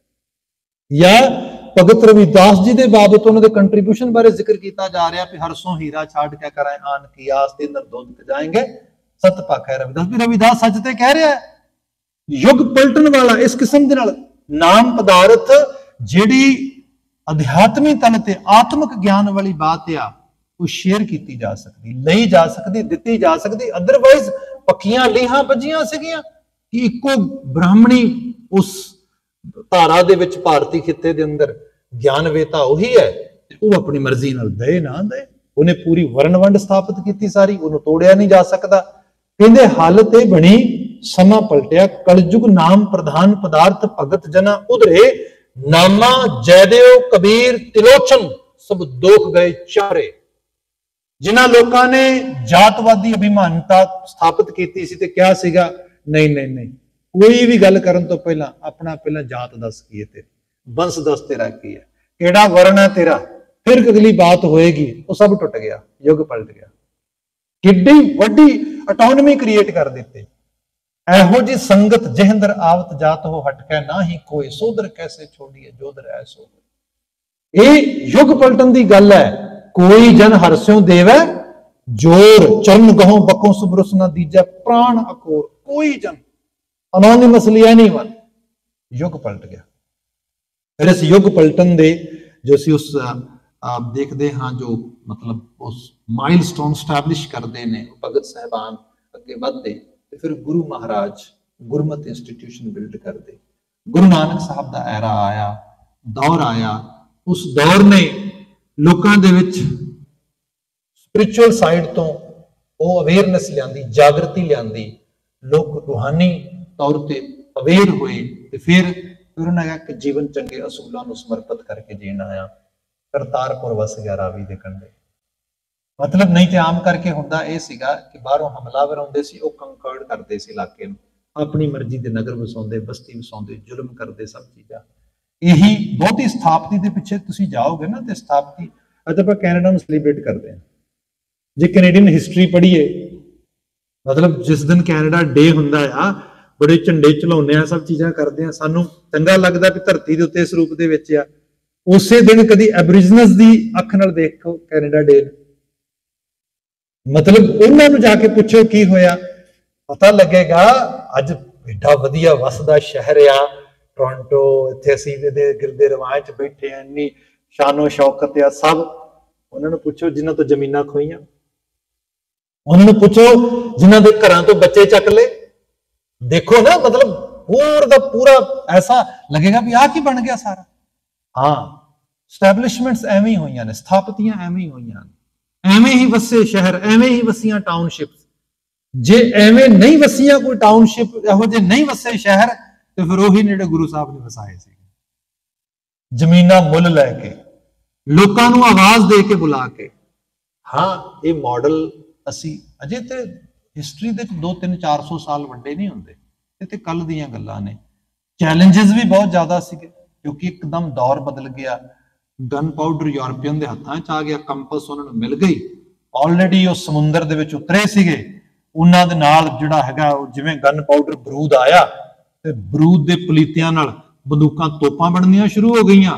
ਨੇ। ਜਾਂ ਭਗਤ ਰਵਿਦਾਸ ਜੀ ਦੇ ਬਾਬਤ ਉਹਨਾਂ ਦੇ ਕੰਟਰੀਬਿਊਸ਼ਨ ਬਾਰੇ ਜ਼ਿਕਰ ਕੀਤਾ ਜਾ ਰਿਹਾ ਕਿ ਹਰਸੋਂ ਹੀਰਾ ਛਾੜ ਕੇ ਕਰਾਏ ਆਨ ਕੀ ਆਸ ਤੇ ਨਰਦੋਂਦ ਜਾਏਂਗੇ ਸਤ ਪਾਖੈ ਰਵਿਦਾਸ। ਵੀ ਰਵਿਦਾਸ ਸੱਚ ਤੇ ਕਹਿ ਰਿਹਾ ਹੈ। ਯੁੱਗ ਪਲਟਣ ਵਾਲਾ ਇਸ ਕਿਸਮ ਦੇ ਨਾਲ ਨਾਮ ਪਦਾਰਥ ਜਿਹੜੀ ਅਧਿਆਤਮੀ ਤਲ ਤੇ ਆਤਮਿਕ ਗਿਆਨ ਵਾਲੀ ਬਾਤ ਆ, ਉਹ ਸ਼ੇਅਰ ਕੀਤੀ ਜਾ ਸਕਦੀ, ਲਈ ਜਾ ਸਕਦੀ, ਦਿੱਤੀ ਜਾ ਸਕਦੀ। ਅਦਰਵਾਈਜ਼ ਪੱਕੀਆਂ ਲੀਹਾਂ ਵੱਜੀਆਂ ਸੀਗੀਆਂ ਕਿ ਇੱਕੋ ਬ੍ਰਾਹਮਣੀ ਉਸ ਧਾਰਾ ਦੇ ਵਿੱਚ ਭਾਰਤੀ ਖਿੱਤੇ ਦੇ ਅੰਦਰ ਗਿਆਨਵੇਤਾ ਉਹੀ ਹੈ ਤੇ ਉਹ ਆਪਣੀ ਮਰਜ਼ੀ ਨਾਲ ਦੇ ਨਾ ਦੇ। ਉਹਨੇ ਪੂਰੀ ਵਰਨ ਵੰਡ ਸਥਾਪਿਤ ਕੀਤੀ ਸਾਰੀ, ਉਹਨੂੰ ਤੋੜਿਆ ਨਹੀਂ ਜਾ ਸਕਦਾ। ਕਹਿੰਦੇ ਹੱਲ ਤੇ ਬਣੀ ਸਮਾਂ ਪਲਟਿਆ, ਕਲਯੁਗ ਨਾਮ ਪ੍ਰਧਾਨ ਪਦਾਰਥ ਭਗਤ ਜਨਾ ਉਧਰੇ। ਨਾਮਾ ਜੈਦੇਵ ਕਬੀਰ ਤਿਲੋਚਨ ਸਭ ਦੋਖ ਗਏ ਚਾਰੇ। ਜਿਨ੍ਹਾਂ ਲੋਕਾਂ ਨੇ ਜਾਤਵਾਦੀ ਅਭਿਮਾਨਤਾ ਸਥਾਪਿਤ ਕੀਤੀ ਸੀ ਤੇ ਕਿਹਾ ਸੀਗਾ ਨਹੀਂ ਨਹੀਂ ਨਹੀਂ, ਕੋਈ ਵੀ ਗੱਲ ਕਰਨ ਤੋਂ ਪਹਿਲਾਂ ਆਪਣਾ ਪਹਿਲਾਂ ਜਾਤ ਦੱਸ ਕੀ ਹੈ, ਤੇਰੀ ਵੰਸ਼ ਦੱਸ ਤੇਰਾ ਕੀ ਹੈ, ਕਿਹੜਾ ਵਰਨ ਹੈ ਤੇਰਾ, ਫਿਰ ਅਗਲੀ ਬਾਤ ਹੋਏਗੀ। ਉਹ ਸਭ ਟੁੱਟ ਗਿਆ, ਯੁੱਗ ਪਲਟ ਗਿਆ। ਕਿੱਡੀ ਵੱਡੀ ਆਟੋਨਮੀ ਕ੍ਰੀਏਟ ਕਰ ਦਿੱਤੀ। ਇਹੋ ਜੀ ਸੰਗਤ ਜਿਹੰਦਰ ਆਵਤ ਜਾਤ ਹੋ ਹਟਕੈ ਨਾ ਹੀ ਕੋਈ, ਸੋਦਰ ਕੈਸੇ ਛੋੜੀਏ ਜੋਦਰ ਐ ਸੋਦਰ। ਇਹ ਯੁੱਗ ਪਲਟਣ ਦੀ ਗੱਲ ਹੈ। ਕੋਈ ਜਨ ਹਰਸਿਓ ਦੇਵੈ ਜੋਰ, ਚਰਨ ਗਹੋਂ ਬਕੋਂ ਸੁਬਰੁਸ ਨਾ ਦੀਜੈ ਪ੍ਰਾਣ ਅਕੋਰ। ਕੋਈ ਜਨ ਅਨੋਨਿਮਸਲੀ ਐਨੀਵਨ। ਯੁੱਗ ਪਲਟ ਗਿਆ। ਫਿਰ ਇਸ ਯੁੱਗ ਪਲਟਣ ਦੇ ਜੋ ਅਸੀਂ ਉਸ ਦੇਖਦੇ ਹਾਂ, ਜੋ ਮਤਲਬ ਉਸ ਮਾਈਲਸਟੋਨ ਸਟੈਬਲਿਸ਼ ਕਰਦੇ ਨੇ ਭਗਤ ਸਾਹਿਬਾਨ ਅੱਗੇ ਵੱਧਦੇ ਤੇ ਫਿਰ ਗੁਰੂ ਮਹਾਰਾਜ ਗੁਰਮਤਿ ਇੰਸਟੀਟਿਊਸ਼ਨ ਬਿਲਡ ਕਰਦੇ। ਗੁਰੂ ਨਾਨਕ ਸਾਹਿਬ ਦਾ ਐਰਾ ਆਇਆ, ਦੌਰ ਆਇਆ। ਉਸ ਦੌਰ ਨੇ ਲੋਕਾਂ ਦੇ ਵਿੱਚ ਸਪਿਰਿਚੁਅਲ ਸਾਈਡ ਤੋਂ ਉਹ ਅਵੇਅਰਨੈਸ ਲਿਆਂਦੀ, ਜਾਗਰਤੀ ਲਿਆਂਦੀ। ਲੋਕ ਰੂਹਾਨੀ ਤੌਰ ਤੇ ਅਵੇਅਰ ਹੋਏ ਤੇ ਫਿਰ ਉਹਨਾਂ ਨੇ ਕਿ ਜੀਵਨ ਚੰਗੇ ਅਸੂਲਾਂ ਨੂੰ ਸਮਰਪਿਤ ਕਰਕੇ ਜੀਣਾ ਆ। ਕਰਤਾਰਪੁਰ ਵਸ ਗਿਆ ਰਾਵੀ ਦੇ ਕੰਢੇ। ਮਤਲਬ ਨਹੀਂ ਤੇ ਆਮ ਕਰਕੇ ਹੁੰਦਾ ਇਹ ਸੀਗਾ ਕਿ ਬਾਹਰੋਂ ਹਮਲਾਵਰ ਆਉਂਦੇ ਸੀ, ਉਹ ਕੰਕਰਡ ਕਰਦੇ ਸੀ ਇਲਾਕੇ ਨੂੰ, ਆਪਣੀ ਮਰਜ਼ੀ ਦੇ ਨਗਰ ਵਸਾਉਂਦੇ, ਬਸਤੀ ਵਸਾਉਂਦੇ, ਜ਼ੁਲਮ ਕਰਦੇ, ਸਭ ਚੀਜ਼ਾਂ। ਇਹੀ ਬਹੁਤੀ ਸਥਾਪਤੀ ਦੇ ਪਿੱਛੇ ਤੁਸੀਂ ਜਾਓਗੇ ਨਾ ਤੇ ਸਥਾਪਤੀ ਅੱਜ ਆਪਾਂ ਕੈਨੇਡਾ ਨੂੰ ਸੈਲੀਬ੍ਰੇਟ ਕਰਦੇ ਹਾਂ। ਜੇ ਕੈਨੇਡੀਅਨ ਹਿਸਟਰੀ ਪੜ੍ਹੀਏ, ਮਤਲਬ ਜਿਸ ਦਿਨ ਕੈਨੇਡਾ ਡੇ ਹੁੰਦਾ ਆ, ਬੜੇ ਝੰਡੇ ਚਲਾਉਂਦੇ ਆ, ਸਭ ਚੀਜ਼ਾਂ ਕਰਦੇ ਆ, ਸਾਨੂੰ ਚੰਗਾ ਲੱਗਦਾ ਕਿ ਧਰਤੀ ਦੇ ਉੱਤੇ ਇਸ ਰੂਪ ਦੇ ਵਿੱਚ ਆ। ਉਸੇ ਦਿਨ ਕਦੀ ਐਬਰੀਜਨਲਸ ਦੀ ਅੱਖ ਨਾਲ ਦੇਖੋ ਕੈਨੇਡਾ ਡੇ, ਮਤਲਬ ਉਹਨਾਂ ਨੂੰ ਜਾ ਕੇ ਪੁੱਛੋ ਕੀ ਹੋਇਆ, ਪਤਾ ਲੱਗੇਗਾ ਅੱਜ ਏਡਾ ਵਧੀਆ ਵਸਦਾ ਸ਼ਹਿਰ ਆ ਟੋਰਾਂਟੋ, ਇੱਥੇ ਅਸੀਂ ਇਹਦੇ ਗਿਰਦੇ ਰਵਾਜ ਚ ਬੈਠੇ ਆ, ਇੰਨੀ ਸ਼ਾਨੋ ਸ਼ੌਕਤ ਆ ਸਭ। ਉਹਨਾਂ ਨੂੰ ਪੁੱਛੋ ਜਿਨ੍ਹਾਂ ਤੋਂ ਜ਼ਮੀਨਾਂ ਖੋਈਆਂ, ਉਹਨਾਂ ਨੂੰ ਪੁੱਛੋ ਜਿਨ੍ਹਾਂ ਦੇ ਘਰਾਂ ਤੋਂ ਬੱਚੇ ਚੱਕ ਲਏ। ਦੇਖੋ ਨਾ, ਮਤਲਬ ਪੂਰਾ ਦਾ ਪੂਰਾ ਐਸਾ ਲੱਗੇਗਾ ਵੀ ਆਹ ਕੀ ਬਣ ਗਿਆ ਸਾਰਾ। ਹਾਂ, ਸਟੈਬਲਿਸ਼ਮੈਂਟਸ ਐਵੇਂ ਹੀ ਹੋਈਆਂ ਨੇ, ਸਥਾਪਤੀਆਂ ਐਵੇਂ ਹੀ ਹੋਈਆਂ ਨੇ, ਐਵੇਂ ਹੀ ਵਸੇ ਸ਼ਹਿਰ, ਐਵੇਂ ਹੀ ਵਸੀਆਂ ਟਾਊਨਸ਼ਿਪਸ। ਜੇ ਐਵੇਂ ਨਹੀਂ ਵਸੀਆਂ ਕੋਈ ਟਾਊਨਸ਼ਿਪ, ਇਹੋ ਜਿਹੇ ਨਹੀਂ ਵਸੇ ਸ਼ਹਿਰ, ਤੇ ਫਿਰ ਉਹੀ ਨੇੜੇ ਗੁਰੂ ਸਾਹਿਬ ਨੇ ਵਸਾਏ ਸੀ, ਜ਼ਮੀਨਾਂ ਮੁੱਲ ਲੈ ਕੇ, ਲੋਕਾਂ ਨੂੰ ਆਵਾਜ਼ ਦੇ ਕੇ ਬੁਲਾ ਕੇ। ਹਾਂ, ਇਹ ਮਾਡਲ ਅਸੀਂ ਅਜੇ ਤੇ ਹਿਸਟਰੀ ਦੇ 200-300-400 ਸਾਲ ਵੱਡੇ ਨਹੀਂ ਹੁੰਦੇ, ਇਹ ਤੇ ਕੱਲ ਦੀਆਂ ਗੱਲਾਂ ਨੇ। ਚੈਲੰਜਸ ਵੀ ਬਹੁਤ ਜ਼ਿਆਦਾ ਸੀਗੇ ਕਿਉਂਕਿ ਇੱਕਦਮ ਦੌਰ ਬਦਲ ਗਿਆ। ਗਨ ਪਾਊਡਰ ਯੂਰਪੀਅਨ ਦੇ ਹੱਥਾਂ 'ਚ ਆ ਗਿਆ, ਕੰਪਸ ਉਹਨਾਂ ਨੂੰ ਮਿਲ ਗਈ, ਆਲਰੇਡੀ ਉਹ ਸਮੁੰਦਰ ਦੇ ਵਿੱਚ ਉਤਰੇ ਸੀਗੇ। ਉਹਨਾਂ ਦੇ ਨਾਲ ਜਿਹੜਾ ਹੈਗਾ ਉਹ ਜਿਵੇਂ ਗਨ ਪਾਊਡਰ ਬਰੂਦ ਆਇਆ ਤੇ ਬਰੂਦ ਦੇ ਪਲੀਤਿਆਂ ਨਾਲ ਬੰਦੂਕਾਂ ਤੋਪਾਂ ਬਣਨੀਆਂ ਸ਼ੁਰੂ ਹੋ ਗਈਆਂ।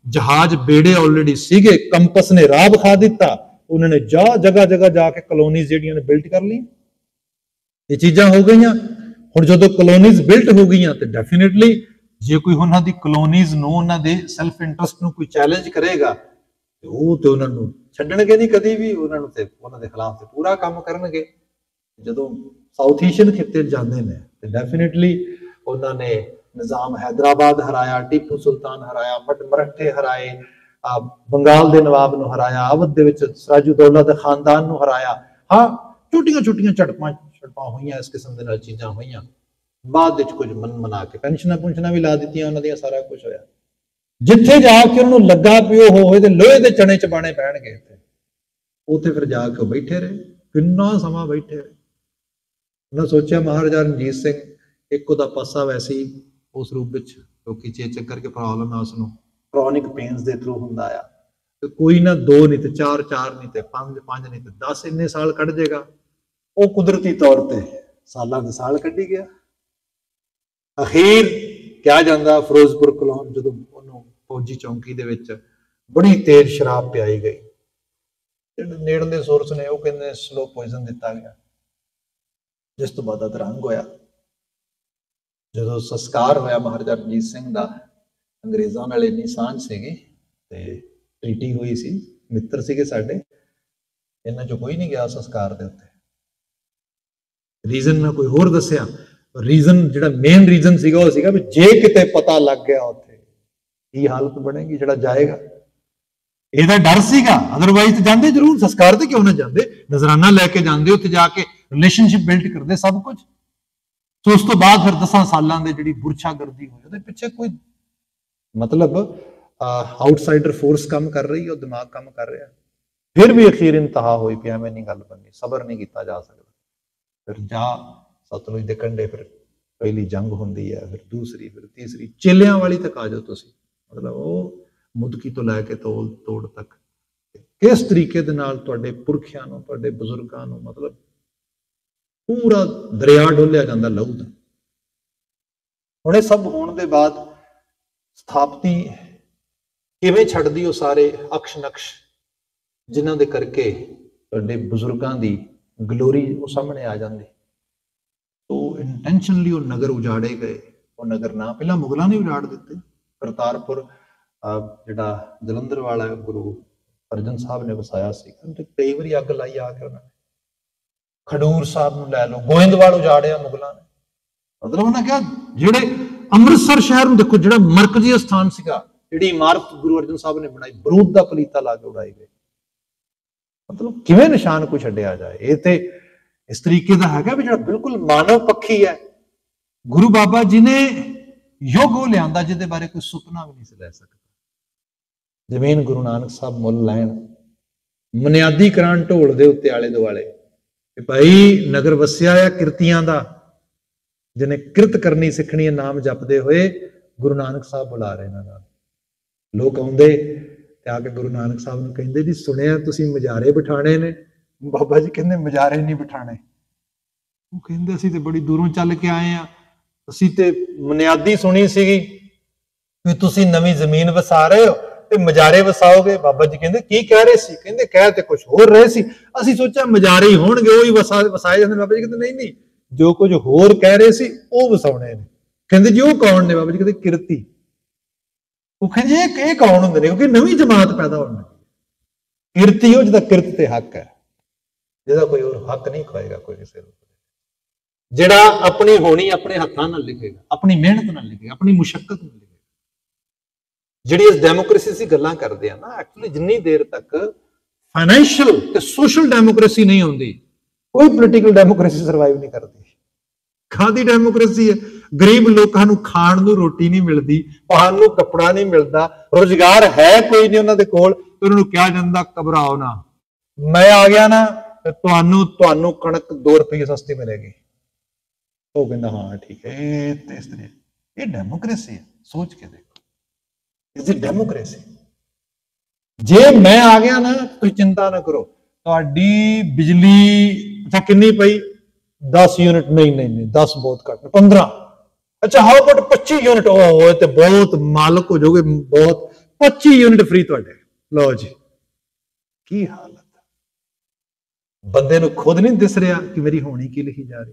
जहाज बेड़े ऑलरेडी सीगे, कंपस ने राह विखा दिता, उन्होंने जगह जगह जाके कलोनीज ਜਿਹੜੀਆਂ ਨੇ ਬਿਲਟ ਕਰ ਲਈ। ਇਹ ਚੀਜ਼ਾਂ ਹੋ ਗਈਆਂ। ਹੁਣ ਜਦੋਂ ਕਲੋਨੀਜ਼ ਬਿਲਟ ਹੋ ਗਈਆਂ ਤੇ ਡੈਫੀਨਿਟਲੀ ਜੇ ਕੋਈ ਉਹਨਾਂ ਦੀ ਕਲੋਨੀਜ਼ ਨੂੰ, ਉਹਨਾਂ ਦੇ ਸੈਲਫ ਇੰਟਰਸਟ ਨੂੰ ਕੋਈ ਚੈਲੰਜ ਕਰੇਗਾ ਤੇ ਉਹ ਤੇ ਉਹਨਾਂ ਨੂੰ ਛੱਡਣਗੇ ਨਹੀਂ ਕਦੀ ਵੀ, ਉਹਨਾਂ ਨੂੰ ਤੇ ਉਹਨਾਂ ਦੇ ਖਿਲਾਫ ਤੇ ਪੂਰਾ ਕੰਮ ਕਰਨਗੇ। ਜਦੋਂ ਸਾਊਥ ਏਸ਼ੀਅਨ ਖਿੱਤੇ ਜਾਂਦੇ ਨੇ ਤੇ ਡੈਫੀਨਿਟਲੀ ਉਹਨਾਂ ਨੇ ਨਿਜ਼ਾਮ हैदराबाद ਹਰਾਇਆ, ਟੀਪੂ ਸੁਲਤਾਨ ਹਰਾਇਆ, ਮਰਾਠੇ ਹਰਾਏ, ਬੰਗਾਲ ਦੇ ਨਵਾਬ ਨੂੰ ਹਰਾਇਆ, ਅਵਧ ਦੇ ਵਿੱਚ ਸਰਾਜੁਦੌਲਾ ਦੇ ਖਾਨਦਾਨ ਨੂੰ ਹਰਾਇਆ। ਹਾਂ, ਛੋਟੀਆਂ ਛੋਟੀਆਂ ਝੜਪਾਂ ਹੋਈਆਂ, ਇਸ ਕਿਸਮ ਦੇ ਨਾਲ ਚੀਜ਼ਾਂ ਹੋਈਆਂ। ਬਾਅਦ ਵਿੱਚ ਕੁਝ ਮਨਾ ਕੇ ਪੈਨਸ਼ਨਾਂ ਪੁੰਸ਼ਨਾਂ ਵੀ ਲਾ ਦਿੱਤੀਆਂ ਉਹਨਾਂ ਦੀਆਂ, ਸਾਰਾ ਕੁਝ ਹੋਇਆ। ਜਿੱਥੇ ਜਾ ਕੇ ਉਹਨੂੰ ਲੱਗਾ ਵੀ ਉਹ ਹੋਏ ਤੇ ਲੋਹੇ ਦੇ ਚਣੇ ਚਬਾਣੇ ਪੈਣਗੇ, ਉੱਥੇ ਫਿਰ ਜਾ ਕੇ ਉਹ ਬੈਠੇ ਰਹੇ, ਕਿੰਨਾ ਸਮਾਂ ਬੈਠੇ ਰਹੇ। ਉਹਨਾਂ ਸੋਚਿਆ ਮਹਾਰਾਜਾ ਰਣਜੀਤ ਸਿੰਘ ਇੱਕ ਉਹਦਾ ਪਾਸਾ ਵੈਸੇ ਹੀ ਉਸ ਰੂਪ ਵਿੱਚ ਕਿਉਂਕਿ ਚੇਚਕ ਕਰਕੇ ਪ੍ਰੋਬਲਮ ਹੈ, ਉਸਨੂੰ ਕ੍ਰੋਨਿਕ ਪੇਨਸ ਦੇ ਥਰੂ ਹੁੰਦਾ ਆ, ਤੇ ਕੋਈ ਨਾ 2 ਨਹੀਂ ਤੇ 4 ਨਹੀਂ ਤੇ 5 ਨਹੀਂ ਤੇ 10 ਇੰਨੇ ਸਾਲ ਕੱਢ ਜਾਏਗਾ। ਉਹ ਕੁਦਰਤੀ ਤੌਰ ਤੇ ਸਾਲਾਂ ਦੇ ਸਾਲ ਕੱਢੀ ਗਿਆ। ਅਖੀਰ ਕਿਹਾ ਜਾਂਦਾ ਫਿਰੋਜ਼ਪੁਰ ਕਲੋਨ ਜਦੋਂ ਉਹਨੂੰ ਫੌਜੀ ਚੌਂਕੀ ਦੇ ਵਿੱਚ ਬੜੀ ਤੇਜ਼ ਸ਼ਰਾਬ ਪਿਆਈ ਗਈ, ਜਿਹੜੇ ਨੇੜਲੇ ਸੋਰਸ ਨੇ ਉਹ ਕਹਿੰਦੇ ਸਲੋ ਪੋਇਜ਼ਨ ਦਿੱਤਾ ਗਿਆ, ਜਿਸ ਤੋਂ ਬਾਅਦ ਅਧਰੰਗ ਹੋਇਆ। ਜਦੋਂ ਸੰਸਕਾਰ ਹੋਇਆ ਮਹਾਰਾਜਾ ਰਣਜੀਤ ਸਿੰਘ ਦਾ, ਅੰਗਰੇਜ਼ਾਂ ਨਾਲ ਇੰਨੀ ਸਾਂਝ ਸੀਗੀ ਤੇ ਟ੍ਰੀਟੀ ਹੋਈ ਸੀ, ਮਿੱਤਰ ਸੀਗੇ ਸਾਡੇ, ਇਹਨਾਂ ਚੋਂ ਕੋਈ ਨਹੀਂ ਗਿਆ ਸੰਸਕਾਰ ਦੇ ਉੱਤੇ। ਰੀਜ਼ਨ ਨਾ ਕੋਈ ਹੋਰ ਦੱਸਿਆ, ਰੀਜ਼ਨ ਜਿਹੜਾ ਮੇਨ ਰੀਜ਼ਨ ਸੀਗਾ ਉਹ ਸੀਗਾ ਵੀ ਜੇ ਕਿਤੇ ਪਤਾ ਲੱਗ ਗਿਆ ਉੱਥੇ ਕੀ ਹਾਲਤ ਬਣੇਗੀ ਜਿਹੜਾ ਜਾਏਗਾ। ਇਹਦਾ ਡਰ ਸੀਗਾ, ਅਦਰਵਾਈਜ਼ ਤੇ ਜਾਂਦੇ ਜ਼ਰੂਰ, ਸੰਸਕਾਰ ਤੇ ਕਿਉਂ ਨਾ ਜਾਂਦੇ, ਨਜ਼ਰਾਨਾ ਲੈ ਕੇ ਜਾਂਦੇ, ਉੱਥੇ ਜਾ ਕੇ ਰਿਲੇਸ਼ਨਸ਼ਿਪ ਬਿਲਡ ਕਰਦੇ ਸਭ ਕੁਝ। ਸੋ ਉਸ ਤੋਂ ਬਾਅਦ ਫਿਰ 10 ਸਾਲਾਂ ਦੇ ਜਿਹੜੀ ਬੁਰਛਾਗਰਦੀ ਹੋਈ, ਉਹਦੇ ਪਿੱਛੇ ਕੋਈ ਮਤਲਬ ਆਊਟਸਾਈਡਰ ਫੋਰਸ ਕੰਮ ਕਰ ਰਹੀ ਹੈ, ਉਹ ਦਿਮਾਗ ਕੰਮ ਕਰ ਰਿਹਾ। ਫਿਰ ਵੀ ਅਖੀਰ ਇੰਤਹਾ ਹੋਈ ਪਿਆ, ਐਵੇਂ ਨਹੀਂ ਗੱਲ ਬਣਨੀ, ਸਬਰ ਨਹੀਂ ਕੀਤਾ ਜਾ ਸਕਦਾ। ਫਿਰ ਜਾ ਸਤਲੁਜ ਦੇ ਕੰਢੇ ਫਿਰ ਪਹਿਲੀ ਜੰਗ ਹੁੰਦੀ ਹੈ, ਫਿਰ ਦੂਸਰੀ, ਫਿਰ ਤੀਸਰੀ, ਚੇਲਿਆਂ ਵਾਲੀ ਤੱਕ ਆ ਜਾਓ ਤੁਸੀਂ, ਮਤਲਬ ਉਹ ਮੁਦਕੀ ਤੋਂ ਲੈ ਕੇ ਤੋੜ ਤੱਕ ਕਿਸ ਤਰੀਕੇ ਦੇ ਨਾਲ ਤੁਹਾਡੇ ਪੁਰਖਿਆਂ ਨੂੰ, ਤੁਹਾਡੇ ਬਜ਼ੁਰਗਾਂ ਨੂੰ ਮਤਲਬ ਪੂਰਾ ਦਰਿਆ ਡੋਲਿਆ ਜਾਂਦਾ ਲਹੂ ਦਾ। ਹੁਣ ਇਹ ਸਭ ਹੋਣ ਦੇ ਬਾਅਦ ਸਥਾਪਤੀ ਕਿਵੇਂ ਛੱਡਦੀ ਉਹ ਸਾਰੇ ਅਕਸ਼ ਨਕਸ਼ ਜਿਨ੍ਹਾਂ ਦੇ ਕਰਕੇ ਤੁਹਾਡੇ ਬਜ਼ੁਰਗਾਂ ਦੀ ਗਲੋਰੀ ਉਹ ਸਾਹਮਣੇ ਆ ਜਾਂਦੀ। ਉਹ ਇੰਟੈਂਸ਼ਨਲੀ ਉਹ ਨਗਰ ਉਜਾੜੇ ਗਏ। ਉਹ ਨਗਰ ਨਾ ਪਹਿਲਾਂ ਮੁਗਲਾਂ ਨੇ ਉਜਾੜ ਦਿੱਤੇ। ਕਰਤਾਰਪੁਰ ਜਿਹੜਾ ਜਲੰਧਰ ਵਾਲਾ ਗੁਰੂ ਅਰਜਨ ਸਾਹਿਬ ਨੇ ਵਸਾਇਆ ਸੀ, ਤੇ ਕਈ ਵਾਰੀ ਅੱਗ ਲਾਈ ਆ ਕੇ ਉਹਨਾਂ ਨੇ। ਖਡੂਰ ਸਾਹਿਬ ਨੂੰ ਲੈ ਲਓ, ਗੋਇੰਦਵਾਲ ਉਜਾੜਿਆ ਮੁਗਲਾਂ ਨੇ। ਮਤਲਬ ਉਹਨਾਂ ਕਿਹਾ ਜਿਹੜੇ ਅੰਮ੍ਰਿਤਸਰ ਸ਼ਹਿਰ ਨੂੰ ਦੇਖੋ, ਜਿਹੜਾ ਮਰਕਜ਼ੀ ਸਥਾਨ ਸੀਗਾ, ਜਿਹੜੀ ਇਮਾਰਤ ਗੁਰੂ ਅਰਜਨ ਸਾਹਿਬ ਨੇ ਬਣਾਈ, ਬਰੂਦ ਦਾ ਪਲੀਤਾ ਲਾ ਕੇ ਉਡਾਈ ਗਈ। ਮਤਲਬ ਕਿਵੇਂ ਨਿਸ਼ਾਨ ਕੋਈ ਛੱਡਿਆ ਜਾਏ। ਇਹ ਤੇ ਇਸ ਤਰੀਕੇ ਦਾ ਹੈਗਾ ਵੀ ਜਿਹੜਾ ਬਿਲਕੁਲ ਮਾਨਵ ਪੱਖੀ ਹੈ। ਗੁਰੂ ਬਾਬਾ ਜੀ ਨੇ ਯੁੱਗ ਉਹ ਲਿਆਂਦਾ ਜਿਹਦੇ ਬਾਰੇ ਕੋਈ ਸੁਪਨਾ ਵੀ ਨਹੀਂ ਸੀ ਲੈ ਸਕਦਾ। ਜ਼ਮੀਨ ਗੁਰੂ ਨਾਨਕ ਸਾਹਿਬ ਮੁੱਲ ਲੈਣ, ਬੁਨਿਆਦੀ ਕਰਾਨ ਢੋਲ ਦੇ ਉੱਤੇ ਆਲੇ ਦੁਆਲੇ ਕਿ ਭਾਈ ਨਗਰ ਵਸਿਆ ਆ ਕਿਰਤੀਆਂ ਦਾ, ਜਿਹਨੇ ਕਿਰਤ ਕਰਨੀ ਸਿੱਖਣੀ ਹੈ, ਨਾਮ ਜਪਦੇ ਹੋਏ ਗੁਰੂ ਨਾਨਕ ਸਾਹਿਬ ਬੁਲਾ ਰਹੇ ਇਹਨਾਂ ਨਾਲ। ਲੋਕ ਆਉਂਦੇ ਤੇ ਆ ਕੇ ਗੁਰੂ ਨਾਨਕ ਸਾਹਿਬ ਨੂੰ ਕਹਿੰਦੇ ਜੀ ਸੁਣਿਆ ਤੁਸੀਂ ਮਜਾਰੇ ਬਿਠਾਣੇ ਨੇ। ਬਾਬਾ ਜੀ ਕਹਿੰਦੇ ਮਜਾਰੇ ਨਹੀਂ ਬਿਠਾਣੇ। ਉਹ ਕਹਿੰਦੇ ਅਸੀਂ ਤੇ ਬੜੀ ਦੂਰੋਂ ਚੱਲ ਕੇ ਆਏ ਆ, ਅਸੀਂ ਤੇ ਬੁਨਿਆਦੀ ਸੁਣੀ ਸੀਗੀ ਵੀ ਤੁਸੀਂ ਨਵੀਂ ਜ਼ਮੀਨ ਵਸਾ ਰਹੇ ਹੋ ਤੇ ਮਜਾਰੇ ਵਸਾਓਗੇ। ਬਾਬਾ ਜੀ ਕਹਿੰਦੇ ਕੀ ਕਹਿ ਰਹੇ ਸੀ? ਕਹਿੰਦੇ ਕਹਿ ਤੇ ਕੁਝ ਹੋਰ ਰਹੇ ਸੀ, ਅਸੀਂ ਸੋਚਿਆ ਮਜਾਰੇ ਹੀ ਹੋਣਗੇ, ਉਹੀ ਵਸਾਏ ਜਾਂਦੇ। ਬਾਬਾ ਜੀ ਕਹਿੰਦੇ ਨਹੀਂ ਨਹੀਂ, ਜੋ ਕੁਝ ਹੋਰ ਕਹਿ ਰਹੇ ਸੀ ਉਹ ਵਸਾਉਣੇ ਨੇ। ਕਹਿੰਦੇ ਜੀ ਉਹ ਕੌਣ ਨੇ? ਬਾਬਾ ਜੀ ਕਹਿੰਦੇ ਕਿਰਤੀ। ਉਹ ਕਹਿੰਦੇ ਇਹ ਕੌਣ ਹੁੰਦੇ ਨੇ? ਕਿਉਂਕਿ ਨਵੀਂ ਜਮਾਤ ਪੈਦਾ ਹੋਣੀ। ਕਿਰਤੀ ਉਹ ਜਿਹਦਾ ਕਿਰਤ ਤੇ ਹੱਕ ਹੈ, ਜਿਹਦਾ ਕੋਈ ਹੋਰ ਹੱਕ ਨਹੀਂ ਖੋਏਗਾ ਕੋਈ ਕਿਸੇ ਨੂੰ, ਜਿਹੜਾ ਆਪਣੀ ਹੋਣੀ ਆਪਣੇ ਹੱਥਾਂ ਨਾਲ ਲਿਖੇਗਾ, ਆਪਣੀ ਮਿਹਨਤ ਨਾਲ ਲਿਖੇਗਾ, ਆਪਣੀ ਮੁਸ਼ੱਕਤ ਨਾਲ ਲਿਖੇਗਾ। ਜਿਹੜੀ ਇਸ ਡੈਮੋਕ੍ਰੇਸੀ ਅਸੀਂ ਗੱਲਾਂ ਕਰਦੇ ਆ ਨਾ, ਐਕਚੁਅਲੀ ਜਿੰਨੀ ਦੇਰ ਤੱਕ ਫਾਈਨੈਂਸ਼ੀਅਲ ਤੇ ਸੋਸ਼ਲ ਡੈਮੋਕ੍ਰੇਸੀ ਨਹੀਂ ਹੁੰਦੀ, ਕੋਈ ਪੋਲੀਟੀਕਲ ਡੈਮੋਕ੍ਰੇਸੀ ਸਰਵਾਈਵ ਨਹੀਂ ਕਰਦੀ। ਖਾਦੀ ਡੈਮੋਕ੍ਰੇਸੀ ਹੈ, ਗਰੀਬ ਲੋਕਾਂ ਨੂੰ ਖਾਣ ਨੂੰ ਰੋਟੀ ਨਹੀਂ ਮਿਲਦੀ, ਪਾਣ ਨੂੰ ਕੱਪੜਾ ਨਹੀਂ ਮਿਲਦਾ, ਰੁਜ਼ਗਾਰ ਹੈ ਕੋਈ ਨਹੀਂ ਉਹਨਾਂ ਦੇ ਕੋਲ, ਤੇ ਉਹਨਾਂ ਨੂੰ ਕਿਹਾ ਜਾਂਦਾ ਘਬਰਾਓ ਨਾ, ਮੈਂ ਆ ਗਿਆ ਨਾ ਤੇ ਤੁਹਾਨੂੰ ਕਣਕ 2 ਰੁਪਏ ਸਸਤੀ ਮਿਲੇਗੀ। ਉਹ ਕਹਿੰਦਾ ਹਾਂ ਠੀਕ ਹੈ। ਇਹ ਡੈਮੋਕ੍ਰੇਸੀ ਹੈ। ਸੋਚ ਕੇ ਦੇਖੋ, ਇਸ ਦੀ ਡੈਮੋਕ੍ਰੇਸੀ। ਜੇ ਮੈਂ ਆ ਗਿਆ ਨਾ, ਤੁਸੀਂ ਚਿੰਤਾ ਨਾ ਕਰੋ, ਤੁਹਾਡੀ ਬਿਜਲੀ ਅੱਛਾ ਕਿੰਨੀ ਪਈ? 10 ਯੂਨਿਟ। ਨਹੀਂ 10 ਬਹੁਤ ਘੱਟ, 15। ਅੱਛਾ ਹਾਊ ਅਬਾਊਟ 25 ਯੂਨਿਟ? ਉਹ ਤੇ ਬਹੁਤ ਮਾਲਕ ਹੋ ਜਾਓਗੇ, ਬਹੁਤ 25 यूनिट फ्री तुहाडे। लो जी, की हालत। बंदे नूं खुद नहीं दिस रहा कि मेरी होनी की लिखी जा रही।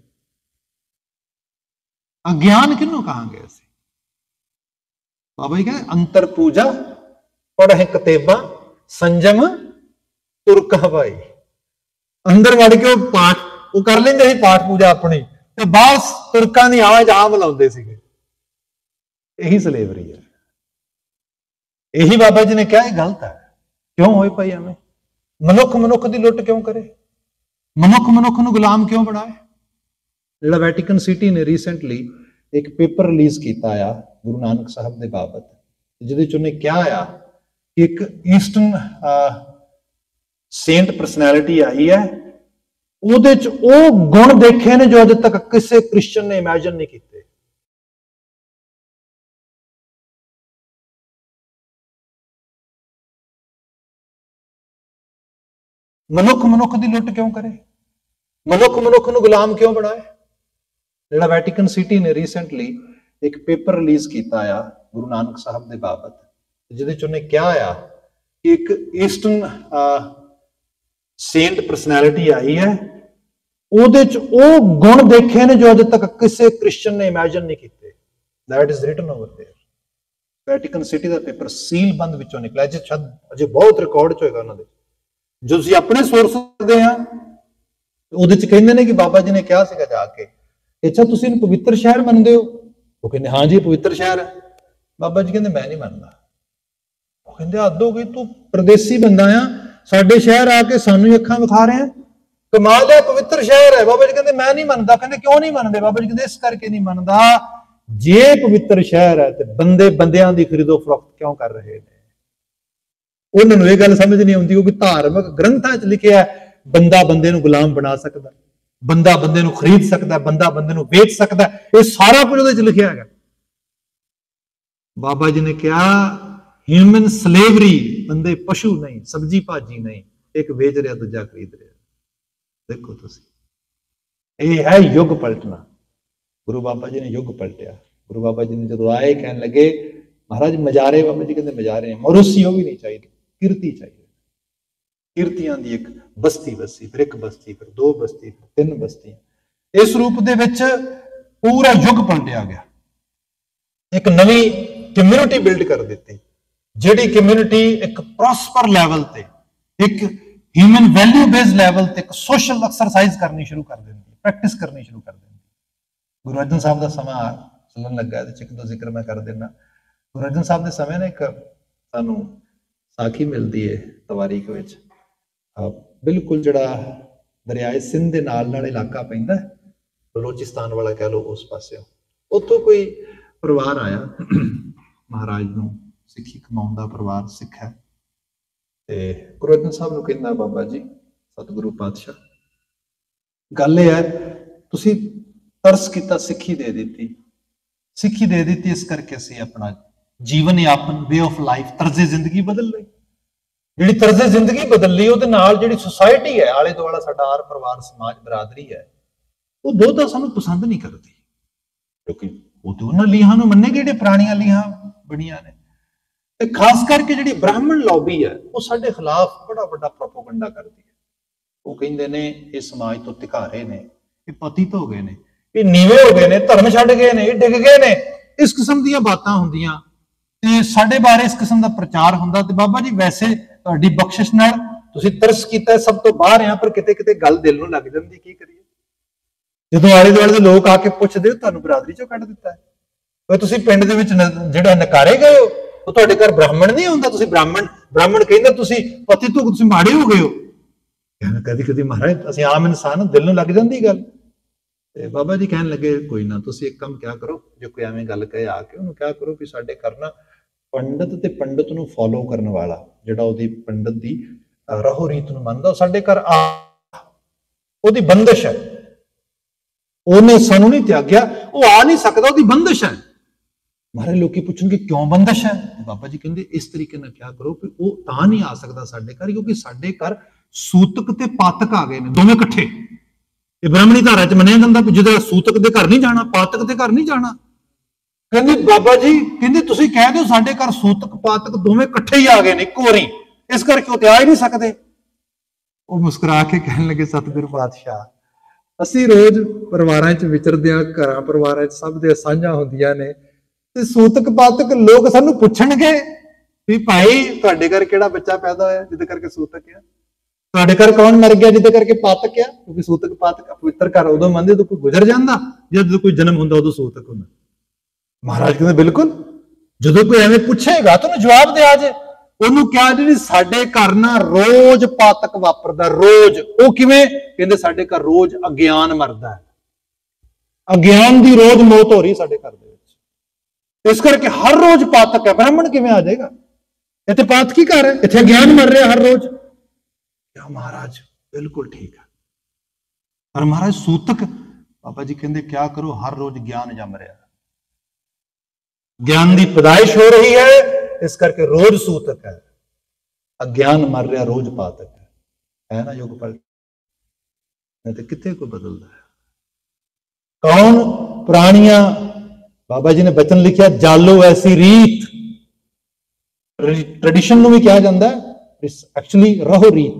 अज्ञान किनू कहांगे असीं? बाबा जी कहते अंतर पूजा पढ़े कतेबा संजम तुरका भाई। अंदर वड़ के पाठ वो कर लेंदे सी, पाठ पूजा अपनी, ते बाहर तुरकां दी आवाज आ बुलाउंदे सीगे। यही सलेवरी है। यही बाबा जी ने कहा गलत है। क्यों होए भाई? हमें मनुख मनुख की लुट क्यों करे? मनुख मनुख नूं गुलाम क्यों बनाए? जिहड़ा वैटिकन सिटी ने रीसेंटली एक पेपर रिलीज किया आ गुरु नानक साहब के बाबत, जिहदे च उन्हें कहा आ कि एक ईस्टर्न सेंट परसनैलिटी आई है, ਉਹਦੇ ਚ ਉਹ ਗੁਣ ਦੇਖੇ ਨੇ ਜੋ ਅਜੇ ਤੱਕ ਕਿਸੇ ਕ੍ਰਿਸਚਨ ਨੇ ਇਮੇਜਿਨ ਨਹੀਂ ਕੀਤੇ। ਮਨੁੱਖ ਮਨੁੱਖ ਦੀ ਲੁੱਟ ਕਿਉਂ ਕਰੇ? ਮਨੁੱਖ ਮਨੁੱਖ ਨੂੰ ਗੁਲਾਮ ਕਿਉਂ ਬਣਾਏ? ਜਿਹੜਾ ਵੈਟੀਕਨ ਸਿਟੀ ਨੇ ਰੀਸੈਂਟਲੀ ਇੱਕ ਪੇਪਰ ਰਿਲੀਜ਼ ਕੀਤਾ ਆ ਗੁਰੂ ਨਾਨਕ ਸਾਹਿਬ ਦੇ ਬਾਬਤ, ਜਿਹਦੇ ਚ ਉਹਨੇ ਕਿਹਾ ਆ ਕਿ ਇੱਕ ਈਸਟਰਨ ਸੇਂਟ ਪਰਸਨੈਲਿਟੀ ਆਈ ਹੈ, ਉਹਦੇ ਚ ਉਹ ਗੁਣ ਦੇਖੇ ਨੇ ਜੋ ਅਜੇ ਤੱਕ ਕਿਸੇ ਕ੍ਰਿਸਚਨ ਨੇ ਇਮੇਜਿਨ ਨਹੀਂ ਕੀਤੇ। That is written over there. Vatican City ਦਾ ਪੇਪਰ ਸੀਲ ਬੰਦ ਵਿੱਚੋਂ ਨਿਕਲਿਆ, ਜੇ ਸ਼ਾਇਦ ਅਜੇ ਬਹੁਤ ਰਿਕਾਰਡ ਚ ਹੋਏਗਾ ਉਹਨਾਂ ਦੇ। ਜੋ ਤੁਸੀਂ ਆਪਣੇ ਸੋਰਸ ਦੇ ਆ ਉਹਦੇ ਚ ਕਹਿੰਦੇ ਨੇ ਕਿ ਬਾਬਾ ਜੀ ਨੇ ਕਿਹਾ ਸੀਗਾ ਜਾ ਕੇ, ਅੱਛਾ ਤੁਸੀਂ ਇਹਨੂੰ ਪਵਿੱਤਰ ਸ਼ਹਿਰ ਮੰਨਦੇ ਹੋ? ਉਹ ਕਹਿੰਦੇ ਹਾਂ ਜੀ ਪਵਿੱਤਰ ਸ਼ਹਿਰ ਹੈ। ਬਾਬਾ ਜੀ ਕਹਿੰਦੇ ਮੈਂ ਨਹੀਂ ਮੰਨਦਾ। ਉਹ ਕਹਿੰਦੇ ਹੱਦ ਹੋ ਗਈ, ਤੂੰ ਪਰਦੇਸੀ ਬੰਦਾ ਆ, ਸਾਡੇ ਸ਼ਹਿਰ ਆ ਕੇ ਸਾਨੂੰ ਹੀ ਅੱਖਾਂ ਵਿਖਾ ਰਹੇ ਆ, ਕਮਾਲ ਹੈ, ਪਵਿੱਤਰ ਸ਼ਹਿਰ ਹੈ। ਬਾਬਾ ਜੀ ਕਹਿੰਦੇ ਮੈਂ ਨਹੀਂ ਮੰਨਦਾ। ਕਹਿੰਦੇ ਕਿਉਂ ਨਹੀਂ ਮੰਨਦੇ? ਬਾਬਾ ਜੀ ਕਹਿੰਦੇ ਇਸ ਕਰਕੇ ਨਹੀਂ ਮੰਨਦਾ, ਜੇ ਪਵਿੱਤਰ ਸ਼ਹਿਰ ਹੈ ਤੇ ਬੰਦੇ ਬੰਦਿਆਂ ਦੀ ਖਰੀਦੋ ਫਰੋਖਤ ਕਿਉਂ ਕਰ ਰਹੇ ਨੇ? ਉਹਨਾਂ ਨੂੰ ਇਹ ਗੱਲ ਸਮਝ ਨਹੀਂ ਆਉਂਦੀ, ਕਿਉਂਕਿ ਧਾਰਮਿਕ ਗ੍ਰੰਥਾਂ 'ਚ ਲਿਖਿਆ ਬੰਦਾ ਬੰਦੇ ਨੂੰ ਗੁਲਾਮ ਬਣਾ ਸਕਦਾ, ਬੰਦਾ ਬੰਦੇ ਨੂੰ ਖਰੀਦ ਸਕਦਾ, ਬੰਦਾ ਬੰਦੇ ਨੂੰ ਵੇਚ ਸਕਦਾ, ਇਹ ਸਾਰਾ ਕੁਝ ਉਹਦੇ 'ਚ ਲਿਖਿਆ ਹੈਗਾ। ਬਾਬਾ ਜੀ ਨੇ ਕਿਹਾ ਹਿਊਮਨ ਸਲੇਵਰੀ, ਬੰਦੇ ਪਸ਼ੂ ਨਹੀਂ, ਸਬਜ਼ੀ ਭਾਜੀ ਨਹੀਂ, ਇੱਕ ਵੇਚ ਰਿਹਾ ਦੂਜਾ ਖਰੀਦ ਰਿਹਾ। ਦੇਖੋ ਤੁਸੀਂ, ਇਹ ਹੈ ਯੁੱਗ ਪਲਟਣਾ। ਗੁਰੂ ਬਾਬਾ ਜੀ ਨੇ ਯੁੱਗ ਪਲਟਿਆ। ਗੁਰੂ ਬਾਬਾ ਜੀ ਨੇ ਜਦੋਂ ਆਏ ਕਹਿਣ ਲੱਗੇ ਮਹਾਰਾਜ ਮਜਾਰੇ, ਬਾਬਾ ਜੀ ਕਹਿੰਦੇ ਮਜਾਰੇ ਮਰੂਸੀ ਉਹ ਵੀ ਨਹੀਂ ਚਾਹੀਦੀ, ਕਿਰਤੀ ਚਾਹੀਦੀ। ਕਿਰਤੀਆਂ ਦੀ ਇੱਕ ਬਸਤੀ ਵਸੀ, ਫਿਰ ਇੱਕ ਬਸਤੀ, ਫਿਰ ਦੋ ਬਸਤੀ, ਫਿਰ ਤਿੰਨ ਬਸਤੀਆਂ। ਇਸ ਰੂਪ ਦੇ ਵਿੱਚ ਪੂਰਾ ਯੁੱਗ ਪਲਟਿਆ ਗਿਆ। ਇੱਕ ਨਵੀਂ ਕਮਿਊਨਿਟੀ ਬਿਲਡ ਕਰ ਦਿੱਤੀ, ਜਿਹੜੀ ਕਮਿਊਨਿਟੀ ਇੱਕ ਪ੍ਰੋਸਪਰ ਲੈਵਲ ਤੇ, ਇੱਕ ਹਿਊਮਨ ਵੈਲਿਊ ਬੇਸਡ ਲੈਵਲ ਤੇ ਇੱਕ ਸੋਸ਼ਲ ਐਕਸਰਸਾਈਜ਼ ਕਰਨੀ ਸ਼ੁਰੂ ਕਰ ਦਿੰਦੀ, ਪ੍ਰੈਕਟਿਸ ਕਰਨੀ ਸ਼ੁਰੂ ਕਰ ਦਿੰਦੀ। ਗੁਰੂ ਅਰਜਨ ਸਾਹਿਬ ਦਾ ਸਮਾਂ ਚੱਲਣ ਲੱਗਾ, ਇਹਦੇ ਚ ਇੱਕ ਦੋ ਜ਼ਿਕਰ ਮੈਂ ਕਰ ਦਿੰਦਾ। ਗੁਰੂ ਅਰਜਨ ਸਾਹਿਬ ਦੇ ਸਮੇਂ ਨੇ ਇੱਕ ਸਾਨੂੰ ਸਾਖੀ ਮਿਲਦੀ ਹੈ ਤਵਾਰੀਖ ਵਿੱਚ। ਬਿਲਕੁਲ ਜਿਹੜਾ ਦਰਿਆਏ ਸਿੰਧ ਦੇ ਨਾਲ ਇਲਾਕਾ ਪੈਂਦਾ, ਬਲੋਚਿਸਤਾਨ ਵਾਲਾ ਕਹਿ ਲਓ, ਉਸ ਪਾਸਿਓਂ ਉੱਥੋਂ ਕੋਈ ਪਰਿਵਾਰ ਆਇਆ ਮਹਾਰਾਜ ਨੂੰ, ਸਿੱਖੀ ਕਮਾਉਣ ਦਾ ਪਰਿਵਾਰ, ਸਿੱਖ ਹੈ। ਤੇ ਗੁਰੂ ਅਰਜਨ ਸਾਹਿਬ ਨੂੰ ਕਹਿੰਦਾ ਬਾਬਾ ਜੀ ਸਤਿਗੁਰੂ ਪਾਤਸ਼ਾਹ, ਗੱਲ ਇਹ ਹੈ ਤੁਸੀਂ ਤਰਸ ਕੀਤਾ, ਸਿੱਖੀ ਦੇ ਦਿੱਤੀ, ਸਿੱਖੀ ਦੇ ਦਿੱਤੀ, ਇਸ ਕਰਕੇ ਅਸੀਂ ਆਪਣਾ ਜੀਵਨ ਯਾਪਨ, ਵੇ ਆਫ ਲਾਈਫ, ਤਰਜ਼ੇ ਜ਼ਿੰਦਗੀ ਬਦਲ ਲਈ। ਜਿਹੜੀ ਤਰਜ਼ੇ ਜ਼ਿੰਦਗੀ ਬਦਲ ਲਈ, ਉਹਦੇ ਨਾਲ ਜਿਹੜੀ ਸੁਸਾਇਟੀ ਹੈ, ਆਲੇ ਦੁਆਲਾ ਸਾਡਾ ਆਰ ਪਰਿਵਾਰ, ਸਮਾਜ, ਬਰਾਦਰੀ ਹੈ, ਉਹ ਬਹੁਤਾ ਸਾਨੂੰ ਪਸੰਦ ਨਹੀਂ ਕਰਦੀ, ਕਿਉਂਕਿ ਉਹ ਤੇ ਉਹਨਾਂ ਲੀਹਾਂ ਨੂੰ ਮੰਨੇ, ਜਿਹੜੇ ਪੁਰਾਣੀਆਂ ਲੀਹਾਂ ਬਣੀਆਂ ਨੇ। ਤੇ ਖਾਸ ਕਰਕੇ ਜਿਹੜੀ ਬ੍ਰਾਹਮਣ ਲੌਬੀ ਹੈ, ਉਹ ਸਾਡੇ ਖਿਲਾਫ ਬੜਾ ਵੱਡਾ ਪ੍ਰੋਪੇਗੈਂਡਾ ਕਰਦੀ ਹੈ। ਉਹ ਕਹਿੰਦੇ ਨੇ ਇਹ ਸਮਾਜ ਤੋਂ ਧਿਕਾਰੇ ਨੇ, ਇਹ ਪਤਿਤ ਹੋ ਗਏ ਨੇ, ਇਹ ਨੀਵੇਂ ਹੋ ਗਏ ਨੇ, ਧਰਮ ਛੱਡ ਗਏ ਨੇ, ਇਹ ਡਿੱਗ ਗਏ ਨੇ। ਇਸ ਕਿਸਮ ਦੀਆਂ ਬਾਤਾਂ ਹੁੰਦੀਆਂ ਤੇ ਸਾਡੇ ਬਾਰੇ ਇਸ ਕਿਸਮ ਦਾ ਪ੍ਰਚਾਰ ਹੁੰਦਾ। ਤੇ ਬਾਬਾ ਜੀ ਵੈਸੇ ਤੁਹਾਡੀ ਬਖਸ਼ਿਸ਼ ਨਾਲ ਤੁਸੀਂ ਤਰਸ ਕੀਤਾ, ਸਭ ਤੋਂ ਬਾਹਰ ਆ, ਪਰ ਕਿਤੇ ਕਿਤੇ ਗੱਲ ਦਿਲ ਨੂੰ ਲੱਗ ਜਾਂਦੀ, ਕੀ ਕਰੀਏ? ਜਦੋਂ ਆਲੇ ਦੁਆਲੇ ਦੇ ਲੋਕ ਆ ਕੇ ਪੁੱਛਦੇ ਤੁਹਾਨੂੰ ਬਰਾਦਰੀ ਚੋਂ ਕੱਢ ਦਿੱਤਾ ਹੈ, ਤੁਸੀਂ ਪਿੰਡ ਦੇ ਵਿੱਚ ਜਿਹੜਾ ਨਕਾਰੇ ਗਏ ਹੋ, ਉਹ ਤੁਹਾਡੇ ਘਰ ਬ੍ਰਾਹਮਣ ਨਹੀਂ ਹੁੰਦਾ, ਤੁਸੀਂ ਬ੍ਰਾਹਮਣ ਕਹਿੰਦਾ ਤੁਸੀਂ ਪਤਿਤ ਹੋ, ਤੁਸੀਂ ਮਾੜੇ ਹੋ ਗਏ ਹੋ। ਕਦੀ ਕਦੀ ਮਹਾਰਾਜ ਅਸੀਂ ਆਮ ਇਨਸਾਨ, ਦਿਲ ਨੂੰ ਲੱਗ ਜਾਂਦੀ ਗੱਲ। ਤੇ ਬਾਬਾ ਜੀ ਕਹਿਣ ਲੱਗੇ ਕੋਈ ਨਾ, ਤੁਸੀਂ ਇੱਕ ਕੰਮ ਕਿਆ ਕਰੋ, ਜੇ ਕੋਈ ਐਵੇਂ ਗੱਲ ਕਹੇ ਆ ਕੇ ਉਹਨੂੰ ਕਿਆ ਕਰੋ ਵੀ ਸਾਡੇ ਕਰਨਾ ਪੰਡਤ ਤੇ ਪੰਡਤ ਨੂੰ ਫੋਲੋ ਕਰਨ ਵਾਲਾ, ਜਿਹੜਾ ਉਹਦੀ ਪੰਡਤ ਦੀ ਰਹੋ ਰੀਤ ਨੂੰ ਮੰਨਦਾ, ਉਹ ਸਾਡੇ ਘਰ ਆ, ਉਹਦੀ ਬੰਦਿਸ਼ ਹੈ, ਉਹਨੇ ਸਾਨੂੰ ਨਹੀਂ ਤਿਆਗਿਆ, ਉਹ ਆ ਨਹੀਂ ਸਕਦਾ, ਉਹਦੀ ਬੰਦਿਸ਼ ਹੈ। ਮਹਾਰਾਜ ਲੋਕੀ ਪੁੱਛਣਗੇ ਕਿਉਂ ਬੰਦਿਸ਼ ਹੈ? ਬਾਬਾ ਜੀ ਕਹਿੰਦੇ ਇਸ ਤਰੀਕੇ ਨਾਲ ਕਿਆ ਕਰੋ ਕਿ ਉਹ ਤਾਂ ਨਹੀਂ ਆ ਸਕਦਾ ਸਾਡੇ ਘਰ, ਕਿਉਂਕਿ ਸਾਡੇ ਘਰ ਸੂਤਕ ਤੇ ਪਾਤਕ ਆ ਗਏ ਨੇ, ਦੋਵੇਂ ਇਕੱਠੇ। ਇਹ ਬ੍ਰਾਹਮਣੀ ਧਾਰਾ ਚ ਮੰਨਿਆ ਜਾਂਦਾ ਵੀ ਜਿਹਦਾ ਸੂਤਕ ਦੇ ਘਰ ਨਹੀਂ ਜਾਣਾ, ਪਾਤਕ ਦੇ ਘਰ ਨਹੀਂ ਜਾਣਾ। ਕਹਿੰਦੀ ਬਾਬਾ ਜੀ, ਕਹਿੰਦੀ ਤੁਸੀਂ ਕਹਿ ਦਿਓ ਸਾਡੇ ਘਰ ਸੂਤਕ ਪਾਤਕ ਦੋਵੇਂ ਇਕੱਠੇ ਹੀ ਆ ਗਏ ਨੇ ਇੱਕੋ ਵਾਰੀ, ਇਸ ਕਰਕੇ ਉਹ ਤੇ ਆ ਹੀ ਨਹੀਂ ਸਕਦੇ। ਉਹ ਮੁਸਕਰਾ ਕੇ ਕਹਿਣ ਲੱਗੇ, ਸਤਿਗੁਰੂ ਪਾਤਸ਼ਾਹ, ਅਸੀਂ ਰੋਜ਼ ਪਰਿਵਾਰਾਂ 'ਚ ਵਿਚਰਦੇ ਹਾਂ, ਘਰਾਂ ਪਰਿਵਾਰਾਂ 'ਚ ਸਭ ਦੇ ਸਾਂਝਾਂ ਹੁੰਦੀਆਂ ਨੇ, ਤੇ ਸੂਤਕ ਪਾਤਕ ਲੋਕ ਸਾਨੂੰ ਪੁੱਛਣਗੇ ਵੀ ਭਾਈ ਤੁਹਾਡੇ ਘਰ ਕਿਹੜਾ ਬੱਚਾ ਪੈਦਾ ਹੋਇਆ ਜਿਹਦੇ ਕਰਕੇ ਸੂਤਕ ਆ, ਤੁਹਾਡੇ ਘਰ ਕੌਣ ਮਰ ਗਿਆ ਜਿਹਦੇ ਕਰਕੇ ਪਾਤਕ ਆ। ਕਿਉਂਕਿ ਸੂਤਕ ਪਾਤਕ ਪਵਿੱਤਰ ਘਰ ਉਦੋਂ ਮੰਨਦੇ ਜਦੋਂ ਕੋਈ ਗੁਜ਼ਰ ਜਾਂਦਾ, ਜਦੋਂ ਕੋਈ ਜਨਮ ਹੁੰਦਾ ਉਦੋਂ ਸੂਤਕ ਹੁੰਦਾ। ਮਹਾਰਾਜ ਕਹਿੰਦੇ ਬਿਲਕੁਲ, ਜਦੋਂ ਕੋਈ ਐਵੇਂ ਪੁੱਛੇਗਾ ਤਾਂ ਉਹਨੂੰ ਜਵਾਬ ਦਿਆ ਜੇ। ਉਹਨੂੰ ਕਿਹਾ ਜੀ ਸਾਡੇ ਘਰ ਨਾ ਰੋਜ਼ ਪਾਤਕ ਵਾਪਰਦਾ, ਰੋਜ਼। ਉਹ ਕਿਵੇਂ? ਕਹਿੰਦੇ ਸਾਡੇ ਘਰ ਰੋਜ਼ ਅਗਿਆਨ ਮਰਦਾ ਹੈ, ਅਗਿਆਨ ਦੀ ਰੋਜ਼ ਮੌਤ ਹੋ ਰਹੀ ਸਾਡੇ ਘਰ ਦੇ ਵਿੱਚ, ਇਸ ਕਰਕੇ ਹਰ ਰੋਜ਼ ਪਾਤਕ ਹੈ। ਬ੍ਰਾਹਮਣ ਕਿਵੇਂ ਆ ਜਾਏਗਾ? ਇੱਥੇ ਪਾਤਕੀ ਘਰ ਹੈ, ਇੱਥੇ ਅਗਿਆਨ ਮਰ ਰਿਹਾ ਹਰ ਰੋਜ਼। ਕਿਹਾ ਮਹਾਰਾਜ ਬਿਲਕੁਲ ਠੀਕ ਹੈ, ਪਰ ਮਹਾਰਾਜ ਸੂਤਕ, ਬਾਬਾ ਜੀ ਕਹਿੰਦੇ ਕਿਆ ਕਰੋ, ਹਰ ਰੋਜ਼ ਗਿਆਨ ਜੰਮ ਰਿਹਾ, ਗਿਆਨ ਦੀ ਪੈਦਾਇਸ਼ ਹੋ ਰਹੀ ਹੈ, ਇਸ ਕਰਕੇ ਰੋਜ਼ ਸੂਤਕ ਹੈ, ਅਗਿਆਨ ਮਰ ਰਿਹਾ ਰੋਜ਼ ਪਾਤਕ ਹੈ ਨਾ ਯੁਗ ਪਲਟ। ਨਹੀਂ ਤੇ ਕਿੱਥੇ ਕੋਈ ਬਦਲਦਾ ਹੈ? ਕੌਣ? ਪੁਰਾਣੀਆਂ ਬਾਬਾ ਜੀ ਨੇ ਬਚਨ ਲਿਖਿਆ, ਜਾਲੋ ਐਸੀ ਰੀਤ, ਟ੍ਰੈਡੀਸ਼ਨ ਨੂੰ ਵੀ ਕਿਹਾ ਜਾਂਦਾ ਹੈ, ਐਕਚੁਅਲੀ ਰਹੋ ਰੀਤ,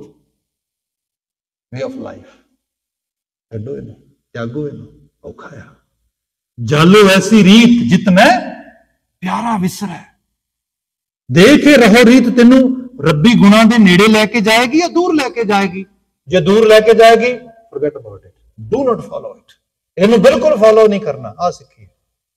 ਵੇ ਆਫ ਲਾਈਫ। ਛੱਡੋ ਇਹਨੂੰ, ਤਿਆਗੋ ਇਹਨੂੰ, ਔਖਾ ਆ। ਜਾਲੋ ਐਸੀ ਰੀਤ ਜਿਤ ਮੈਂ ਪਿਆਰਾ ਵਿਸਰੈ, ਦੇਖੇ ਰਹੋ ਰੀਤ ਤੈਨੂੰ ਰੱਬੀ ਗੁਣਾਂ ਦੇ ਨੇੜੇ ਲੈ ਕੇ ਜਾਏਗੀ ਜਾਂ ਦੂਰ ਲੈ ਕੇ ਜਾਏਗੀ। ਜੇ ਦੂਰ ਲੈ ਕੇ ਜਾਏਗੀ, forget about it, do not follow it, ਇਹਨੂੰ ਬਿਲਕੁਲ ਫੋਲੋ ਨਹੀਂ ਕਰਨਾ। ਆ ਸਿੱਖੀ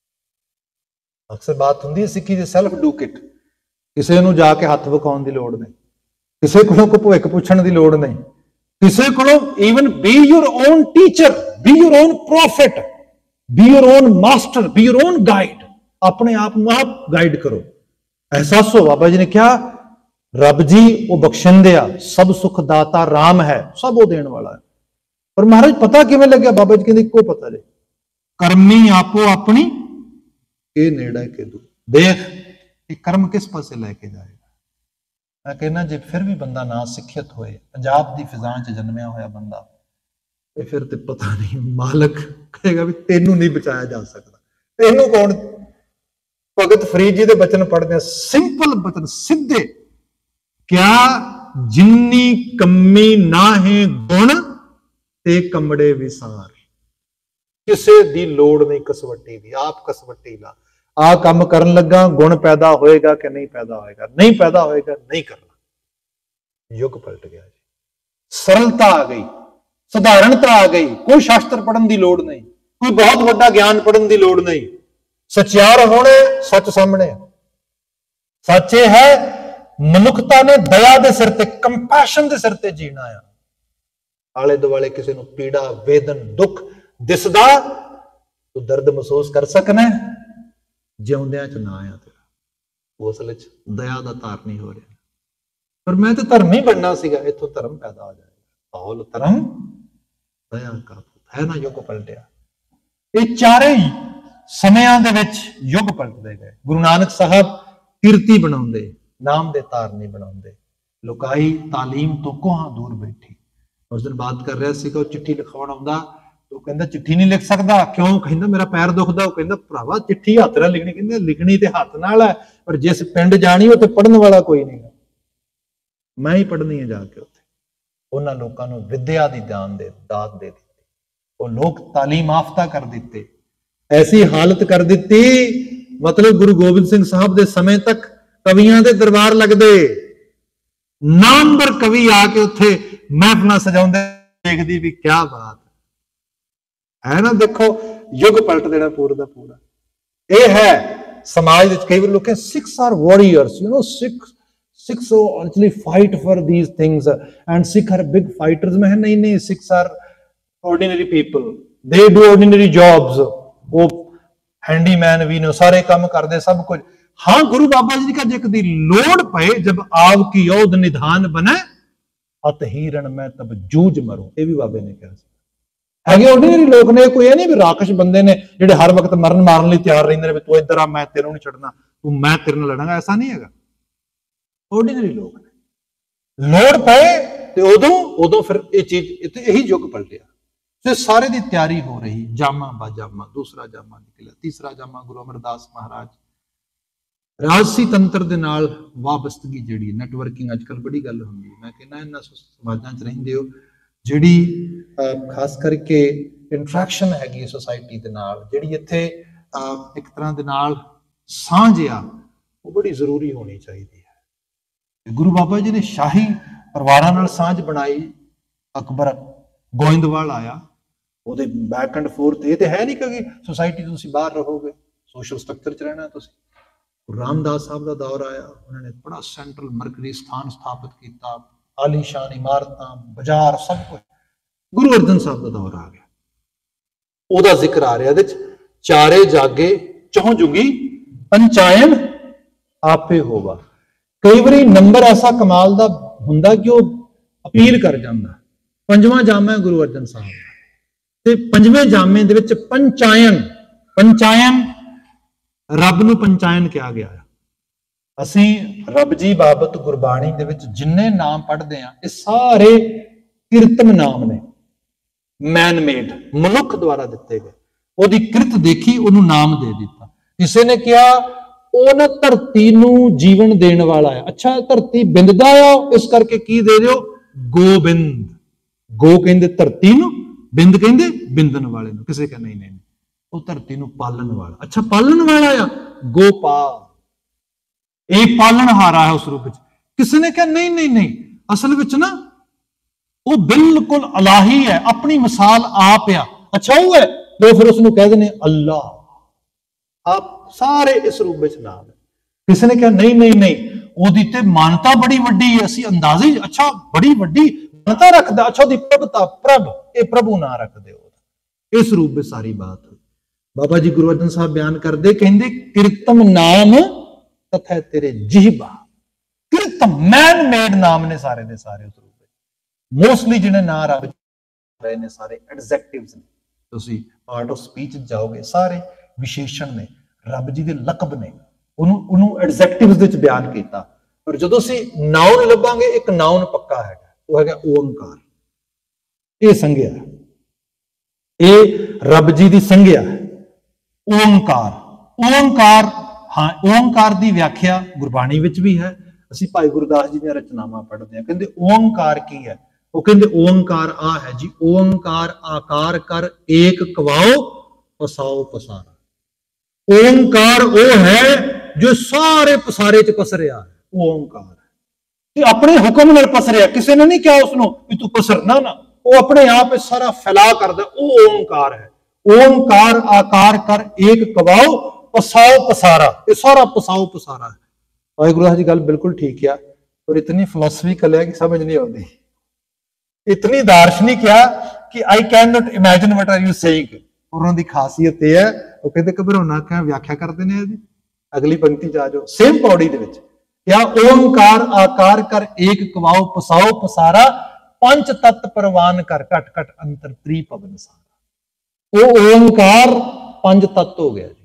ਅਕਸਰ ਬਾਤ ਹੁੰਦੀ ਹੈ ਸਿੱਖੀ ਦੀ, ਸੈਲਫ ਡੂਕਿਟ, ਕਿਸੇ ਨੂੰ ਜਾ ਕੇ ਹੱਥ ਵਿਖਾਉਣ ਦੀ ਲੋੜ ਨਹੀਂ, ਕਿਸੇ ਕੋਲੋਂ ਕੋਈ ਭਵਿੱਖ ਪੁੱਛਣ ਦੀ ਲੋੜ ਨਹੀਂ, ਕਿਸੇ ਕੋਲੋਂ even be your own teacher, be your own prophet, be your own master, be your own guide. ਆਪਣੇ ਆਪ ਨੂੰ ਆਪ ਗਾਈਡ ਕਰੋ। ਅਹਿਸਾਸੋ ਬਾਬਾ ਜੀ ਨੇ ਕਿਹਾ ਰੱਬ ਜੀ ਉਹ ਬਖਸ਼ਿੰਦੇ ਆ, ਸਭ ਸੁਖ ਦਾਤਾ ਰਾਮ ਹੈ, ਸਭ ਉਹ ਦੇਣ ਵਾਲਾ ਹੈ। ਪਰ ਮਹਾਰਾਜ ਪਤਾ ਕਿਵੇਂ ਲੱਗਿਆ? ਬਾਬਾ ਜੀ ਕਹਿੰਦੇ ਇੱਕੋ ਪਤਾ ਜੇ, ਕਰਮੀ ਆਪੋ ਆਪਣੀ ਇਹ ਨੇੜਾ ਕੇ ਦੂ। ਦੇਖ ਇਹ ਕਰਮ ਕਿਸ ਪਾਸੇ ਲੈ ਕੇ ਜਾਏਗਾ। ਮੈਂ ਕਹਿੰਦਾ ਜੇ ਫਿਰ ਵੀ ਬੰਦਾ ਨਾ ਸਿੱਖਿਅਤ ਹੋਏ, ਪੰਜਾਬ ਦੀ ਫਿਜ਼ਾਂ 'ਚ ਜਨਮਿਆ ਹੋਇਆ ਬੰਦਾ, ਤੇ ਫਿਰ ਤੇ ਪਤਾ ਨਹੀਂ, ਮਾਲਕ ਕਹੇਗਾ ਵੀ ਤੈਨੂੰ ਨਹੀਂ ਬਚਾਇਆ ਜਾ ਸਕਦਾ। ਤੈਨੂੰ ਕੌਣ? ਭਗਤ ਫਰੀਦ ਜੀ ਦੇ ਬਚਨ ਪੜ੍ਹਦੇ ਆ, ਸਿੰਪਲ ਬਚਨ, ਸਿੱਧੇ, ਕਿਆ ਜਿੰਨੀ ਕੰਮੀ ਨਾਹੇ ਗੁਣ ਤੇ ਕਮੜੇ ਵਿਸਾਰ। ਕਿਸੇ ਦੀ ਲੋੜ ਨਹੀਂ ਕਸਵੱਟੀ ਦੀ, ਆਪ ਕਸਵੱਟੀ ਲਾ। ਆ ਕੰਮ ਕਰਨ ਲੱਗਾ, ਗੁਣ ਪੈਦਾ ਹੋਏਗਾ ਕਿ ਨਹੀਂ ਪੈਦਾ ਹੋਏਗਾ? ਨਹੀਂ ਪੈਦਾ ਹੋਏਗਾ, ਨਹੀਂ ਕਰਨਾ। ਯੁੱਗ ਪਲਟ ਗਿਆ ਜੀ, ਸਰਲਤਾ ਆ ਗਈ, ਸਧਾਰਨਤਾ ਆ ਗਈ। ਕੋਈ ਸ਼ਾਸਤਰ ਪੜ੍ਹਨ ਦੀ ਲੋੜ ਨਹੀਂ, ਕੋਈ ਬਹੁਤ ਵੱਡਾ ਗਿਆਨ ਪੜ੍ਹਨ ਦੀ ਲੋੜ ਨਹੀਂ। ਸਚਿਆਰ ਹੋਣੇ, ਸੱਚ ਸਾਹਮਣੇ। ਸੱਚ ਇਹ ਹੈ ਮਨੁੱਖਤਾ ਨੇ ਦਇਆ ਦੇ ਸਿਰ ਤੇ, ਕੰਪੈਸ਼ਨ ਦੇ ਸਿਰ ਤੇ ਜੀਣਾ ਆ। ਆਲੇ ਦੁਆਲੇ ਕਿਸੇ ਨੂੰ ਪੀੜਾ, ਵੇਦਨ, ਦੁੱਖ ਦਿਸਦਾ, ਤੂੰ ਦਰਦ ਮਹਿਸੂਸ ਕਰ ਸਕਣਾ, ਜਿਉਂਦਿਆਂ ਚ ਨਾ ਆ ਤੇਰਾ, ਉਹ ਅਸਲ ਚ ਦਇਆ ਦਾ ਧਾਰ ਨਹੀਂ ਹੋ ਰਿਹਾ। ਪਰ ਮੈਂ ਤਾਂ ਧਰਮੀ ਬਣਨਾ ਸੀਗਾ, ਇੱਥੋਂ ਧਰਮ ਪੈਦਾ ਹੋ ਜਾਏਗਾ। ਔਲ ਧਰਮ ਦਇਆ ਕਾ ਪੁੱਤ ਹੈ ਨਾ। ਯੁੱਗ ਪਲਟਿਆ। ਇਹ ਚਾਰੇ ਸਮਿਆਂ ਦੇ ਵਿੱਚ ਯੁੱਗ ਪਲਟਦੇ ਗਏ। ਗੁਰੂ ਨਾਨਕ ਸਾਹਿਬ ਕੀਰਤੀ ਬਣਾਉਂਦੇ, ਨਾਮ ਦੇ ਧਾਰ ਨਹੀਂ ਬਣਾਉਂਦੇ। ਲੁਕਾਈ ਤਾਲੀਮ ਤੋਂ ਕੋਹਾਂ ਦੂਰ ਬੈਠੀ। ਉਸ ਦਿਨ ਬਾਤ ਕਰ ਰਿਹਾ ਸੀਗਾ, ਉਹ ਚਿੱਠੀ ਲਿਖਾਉਣ ਆਉਂਦਾ, ਉਹ ਕਹਿੰਦਾ ਚਿੱਠੀ ਨਹੀਂ ਲਿਖ ਸਕਦਾ। ਕਿਉਂ? ਕਹਿੰਦਾ ਮੇਰਾ ਪੈਰ ਦੁਖਦਾ। ਉਹ ਕਹਿੰਦਾ ਭਰਾਵਾ ਚਿੱਠੀ ਹੱਥ ਨਾਲ ਲਿਖਣੀ, ਕਹਿੰਦੇ ਲਿਖਣੀ ਤੇ ਹੱਥ ਨਾਲ ਹੈ, ਪਰ ਜਿਸ ਪਿੰਡ ਜਾਣੀ ਉੱਥੇ ਪੜ੍ਹਨ ਵਾਲਾ ਕੋਈ ਨਹੀਂ। ਮੈਂ ਹੀ ਪੜ੍ਹਨੀ ਹੈ ਜਾ ਕੇ ਉੱਥੇ। ਉਹਨਾਂ ਲੋਕਾਂ ਨੂੰ ਵਿਦਿਆ ਦੀ ਦਾਤ ਦੇ ਦਿੱਤੀ। ਉਹ ਲੋਕ ਤਾਲੀਮ ਆਫਤਾ ਕਰ ਦਿੱਤੇ, ਐਸੀ ਹਾਲਤ ਕਰ ਦਿੱਤੀ, ਮਤਲਬ ਗੁਰੂ ਗੋਬਿੰਦ ਸਿੰਘ ਸਾਹਿਬ ਦੇ ਸਮੇਂ ਤੱਕ ਕਵੀਆਂ ਦੇ ਦਰਬਾਰ ਲੱਗਦੇ, ਨਾਮਵਰ ਕਵੀ ਆ ਕੇ ਉੱਥੇ ਮਹਿਫਲਾਂ ਸਜਾਉਂਦੇ। ਦੇਖਦੀ ਵੀ ਕਿਆ ਬਾਤ ਹੈ ਨਾ। ਦੇਖੋ ਯੁੱਗ ਪਲਟ ਦੇਣਾ ਪੂਰਾ ਦਾ ਪੂਰਾ। ਇਹ ਹੈ ਸਮਾਜ ਵਿੱਚ ਕਈ ਵਾਰ ਲੋਕ Sikhs are warriors, you know, Sikhs actually fight for these things and Sikh are big fighters। मैं नहीं, Sikhs are ordinary people, they do ordinary jobs। वो हैंडीमैन भी ने, सारे काम करते, सब कुछ। हाँ, गुरु बाबा जी का जे कदी लोड़ पे, जब आव की औध निधान बने, अत हीरण मैं तब जूझ मरूं। ये भी बाबे ने कहा। है ऑर्डिनरी लोग ने, कोई नहीं भी राकश बंदे ने ਜਿਹੜੇ हर वक्त मरन मारन ਲਈ ਤਿਆਰ ਰਹਿੰਦੇ ਨੇ, ਤੂੰ ਇੱਧਰ ਆ, ਮੈਂ ਤੇਰੇ ਨੂੰ ਨਹੀਂ ਛੱਡਣਾ, ਤੂੰ ਮੈਂ ਤੇਰੇ ਨਾਲ ਲੜਾਂਗਾ। ਐਸਾ ਨਹੀਂ ਹੈਗਾ। ऑर्डिनरी लोग ने, लोड़ पए ते उदों फिर ये चीज, यही युग पलटिया। ਤੇ ਸਾਰੇ ਦੀ ਤਿਆਰੀ ਹੋ ਰਹੀ, ਜਾਮਾ ਬਾਜਾਮਾ, ਦੂਸਰਾ ਜਾਮਾ ਨਿਕਲਿਆ, ਤੀਸਰਾ ਜਾਮਾ ਗੁਰੂ ਅਮਰਦਾਸ ਮਹਾਰਾਜ। ਰਾਜਸੀ ਤੰਤਰ ਦੇ ਨਾਲ ਵਾਬਸਤਗੀ ਜਿਹੜੀ ਨੈਟਵਰਕਿੰਗ ਅੱਜ ਕੱਲ੍ਹ ਬੜੀ ਗੱਲ ਹੁੰਦੀ ਹੈ। ਮੈਂ ਕਹਿੰਦਾ ਇਹਨਾਂ ਸਮਾਜਾਂ 'ਚ ਰਹਿੰਦੇ ਹੋ, ਜਿਹੜੀ ਖਾਸ ਕਰਕੇ ਇੰਟਰੈਕਸ਼ਨ ਹੈਗੀ ਸੋਸਾਇਟੀ ਦੇ ਨਾਲ, ਜਿਹੜੀ ਇੱਥੇ ਇੱਕ ਤਰ੍ਹਾਂ ਦੇ ਨਾਲ ਸਾਂਝ ਆ, ਉਹ ਬੜੀ ਜ਼ਰੂਰੀ ਹੋਣੀ ਚਾਹੀਦੀ ਹੈ। ਗੁਰੂ ਬਾਬਾ ਜੀ ਨੇ ਸ਼ਾਹੀ ਪਰਿਵਾਰਾਂ ਨਾਲ ਸਾਂਝ ਬਣਾਈ। ਅਕਬਰ ਗੋਇੰਦਵਾਲ ਆਇਆ, ਉਹਦੇ ਬੈਕ ਐਂਡ ਫੋਰਥ ਇਹ ਤੇ ਹੈ ਨਹੀਂ ਕਿ ਸੋਸਾਇਟੀ ਤੁਸੀਂ ਬਾਹਰ ਰਹੋਗੇ, ਸੋਸ਼ਲ ਸਟਰਕਚਰ 'ਚ ਰਹਿਣਾ ਤੁਸੀਂ। ਰਾਮਦਾਸ ਸਾਹਿਬ ਦਾ ਦੌਰ ਆਇਆ, ਉਹਨਾਂ ਨੇ ਬੜਾ ਸੈਂਟਰਲ ਮਰਕਜ਼ੀ ਸਥਾਨ ਸਥਾਪਿਤ ਕੀਤਾ, ਆਲੀਸ਼ਾਨ ਇਮਾਰਤਾਂ, ਬਾਜ਼ਾਰ, ਸਭ ਕੁਝ। ਗੁਰੂ ਅਰਜਨ ਸਾਹਿਬ ਦਾ ਦੌਰ ਆ ਗਿਆ, ਉਹਦਾ ਜ਼ਿਕਰ ਆ ਰਿਹਾ ਇਹਦੇ 'ਚ। ਚਾਰੇ ਜਾਗੇ ਚਹੁ ਜੁਗੀ ਪੰਚਾਇਨ ਆਪੇ ਹੋਵਾ। ਕਈ ਵਾਰੀ ਨੰਬਰ ਐਸਾ ਕਮਾਲ ਦਾ ਹੁੰਦਾ ਕਿ ਉਹ ਅਪੀਲ ਕਰ ਜਾਂਦਾ। ਪੰਜਵਾਂ ਜਾਮਾ ਹੈ ਗੁਰੂ ਅਰਜਨ ਸਾਹਿਬ ਦਾ, ਤੇ ਪੰਜਵੇਂ ਜਾਮੇ ਦੇ ਵਿੱਚ ਪੰਚਾਇਨ, ਪੰਚਾਇਨ ਰੱਬ ਨੂੰ ਪੰਚਾਇਨ ਕਿਹਾ ਗਿਆ ਹੈ। ਅਸੀਂ ਰੱਬ ਜੀ ਬਾਬਤ ਗੁਰਬਾਣੀ ਦੇ ਵਿੱਚ ਜਿੰਨੇ ਨਾਮ ਪੜ੍ਹਦੇ ਆ, ਇਹ ਸਾਰੇ ਕਿਰਤਮ ਨਾਮ ਨੇ, ਮੈਨ ਮੇਡ, ਮਨੁੱਖ ਦੁਆਰਾ ਦਿੱਤੇ ਗਏ। ਉਹਦੀ ਕਿਰਤ ਦੇਖੀ, ਉਹਨੂੰ ਨਾਮ ਦੇ ਦਿੱਤਾ। ਕਿਸੇ ਨੇ ਕਿਹਾ ਉਹਨਾਂ ਧਰਤੀ ਨੂੰ ਜੀਵਨ ਦੇਣ ਵਾਲਾ ਹੈ। ਅੱਛਾ, ਧਰਤੀ ਬਿੰਦਦਾ ਆ, ਇਸ ਕਰਕੇ ਕੀ ਦੇ ਦਿਓ? ਗੋਬਿੰਦ। ਗੋ ਕਹਿੰਦੇ ਧਰਤੀ ਨੂੰ, ਬਿੰਦ ਕਹਿੰਦੇ ਬਿੰਦਨ ਵਾਲੇ ਨੂੰ। ਕਿਸੇ ਕਹਿੰਦੇ ਨਹੀਂ, ਉਹ ਧਰਤੀ ਨੂੰ ਪਾਲਣ ਵਾਲਾ। ਅੱਛਾ, ਪਾਲਣ ਵਾਲਾ ਆ, ਗੋਪਾਲ, ਇਹ ਪਾਲਣਹਾਰਾ ਹੈ ਉਸ ਰੂਪ ਵਿੱਚ। ਕਿਸੇ ਨੇ ਕਿਹਾ ਨਹੀਂ ਨਹੀਂ ਨਹੀਂ, ਅਸਲ ਵਿੱਚ ਨਾ ਉਹ ਬਿਲਕੁਲ ਇਲਾਹੀ ਹੈ, ਆਪਣੀ ਮਿਸਾਲ ਆਪ ਆ। ਅੱਛਾ, ਉਹ ਹੈ, तो फिर उसनूं कह देने अल्लाह। आप सारे इस रूप में नाम है। किसी ने कहा नहीं नहीं नहीं, ओदी ते मानता बड़ी वड्डी है, असी अंदाजे, अच्छा बड़ी वड्डी मानता रखदा, अच्छा ओदी प्रभुता, प्रभ, ये प्रभु ना रखदे हो। इस रूप में सारी बात हुई। बाबा जी गुरु अर्जन साहब बयान करदे, कहंदे कीर्तम नाम तथा तेरे जिहबा। कीर्तम मैन मेड नाम ने सारे दे सारे उस रूप में। मोस्टली जिन्हें ना रब रहे ने सारे एडजेक्टिव्स ने। ਤੁਸੀਂ ਆਰਟ ਆਫ ਸਪੀਚ ਜਾਓਗੇ, ਸਾਰੇ ਵਿਸ਼ੇਸ਼ਣ ਨੇ, ਰੱਬ ਜੀ ਦੇ ਲਕਬ ਨੇ, ਉਹਨੂੰ ਐਡਜੈਕਟਿਵਸ ਦੇ ਵਿੱਚ ਬਿਆਨ ਕੀਤਾ। ਪਰ ਜਦੋਂ ਅਸੀਂ ਨਾਉਨ ਲੱਭਾਂਗੇ, ਇੱਕ ਨਾਉਨ ਪੱਕਾ ਹੈਗਾ, ਉਹ ਹੈਗਾ ਓੰਕਾਰ। ਇਹ ਸੰਗਿਆ, ਇਹ ਰੱਬ ਜੀ ਦੀ ਸੰਗਿਆ ਹੈ, ਓੰਕਾਰ। ਓੰਕਾਰ, ਹਾਂ, ਓੰਕਾਰ ਦੀ ਵਿਆਖਿਆ ਗੁਰਬਾਣੀ ਵਿੱਚ ਵੀ ਹੈ। ਅਸੀਂ ਭਾਈ ਗੁਰਦਾਸ ਜੀ ਦੀਆਂ ਰਚਨਾਵਾਂ ਪੜ੍ਹਦੇ ਹਾਂ, ਕਹਿੰਦੇ ਓੰਕਾਰ ਕੀ ਹੈ? ਉਹ ਕਹਿੰਦੇ ਓੰਕਾਰ ਆ ਹੈ ਜੀ, ਓੰਕਾਰ ਆਕਾਰ ਕਰ ਏਕ ਕਵਾਓ ਪਸਾਓ ਪਸਾਰਾ। ਓੰਕਾਰ ਉਹ ਹੈ ਜੋ ਸਾਰੇ ਪਸਾਰੇ ਚ ਪਸਰਿਆ ਹੈ, ਉਹ ਓੰਕਾਰ ਤੇ ਆਪਣੇ ਹੁਕਮ ਨਾਲ ਪਸਰਿਆ। ਕਿਸੇ ਨੇ ਨਹੀਂ ਕਿਹਾ ਉਸਨੂੰ ਵੀ ਤੂੰ ਪਸਰਨਾ ਨਾ, ਉਹ ਆਪਣੇ ਆਪ ਸਾਰਾ ਫੈਲਾ ਕਰਦਾ, ਉਹ ਓੰਕਾਰ ਹੈ। ਓੰਕਾਰ ਆਕਾਰ ਕਰ ਏਕ ਕਵਾਓ ਪਸਾਓ ਪਸਾਰਾ, ਇਹ ਸਾਰਾ ਪਸਾਓ ਪਸਾਰਾ ਹੈ। ਵਾਹਿਗੁਰੂ ਸਾਹਿਬ ਜੀ ਗੱਲ ਬਿਲਕੁਲ ਠੀਕ ਆ, ਪਰ ਇਤਨੀ ਫਿਲਾਸਫੀਕਲ ਹੈ ਕਿ ਸਮਝ ਨਹੀਂ ਆਉਂਦੀ। इतनी दार्शनिक है कि I can not imagine what are you saying. ਉਹਨਾਂ ਦੀ ਖਾਸੀਅਤ ਇਹ ਹੈ, ਉਹ ਕਹਿੰਦੇ ਘਬਰਾਉਣਾ ਕਿਉਂ, ਵਿਆਖਿਆ ਕਰਦੇ ਨੇ ਇਹਦੀ। ਅਗਲੀ ਪੰਕਤੀ ਚ ਆ ਜਾਓ, ਸੇਮ ਪੌੜੀ ਦੇ ਵਿੱਚ ਕਿਆ ਓੰਕਾਰ ਆਕਾਰ ਕਰ ਏਕ ਕਵਾਓ ਪਸਾਓ ਪਸਾਰਾ, ਪੰਜ ਤਤ ਪ੍ਰਵਾਨ ਕਰ ਘਟ ਘਟ ਅੰਤਰ ਤ੍ਰੀ ਭਵਨ ਸਾਰਾ। ਉਹ ਓੰਕਾਰ ਪੰਜ ਤੱਤ ਹੋ ਗਿਆ ਜੀ,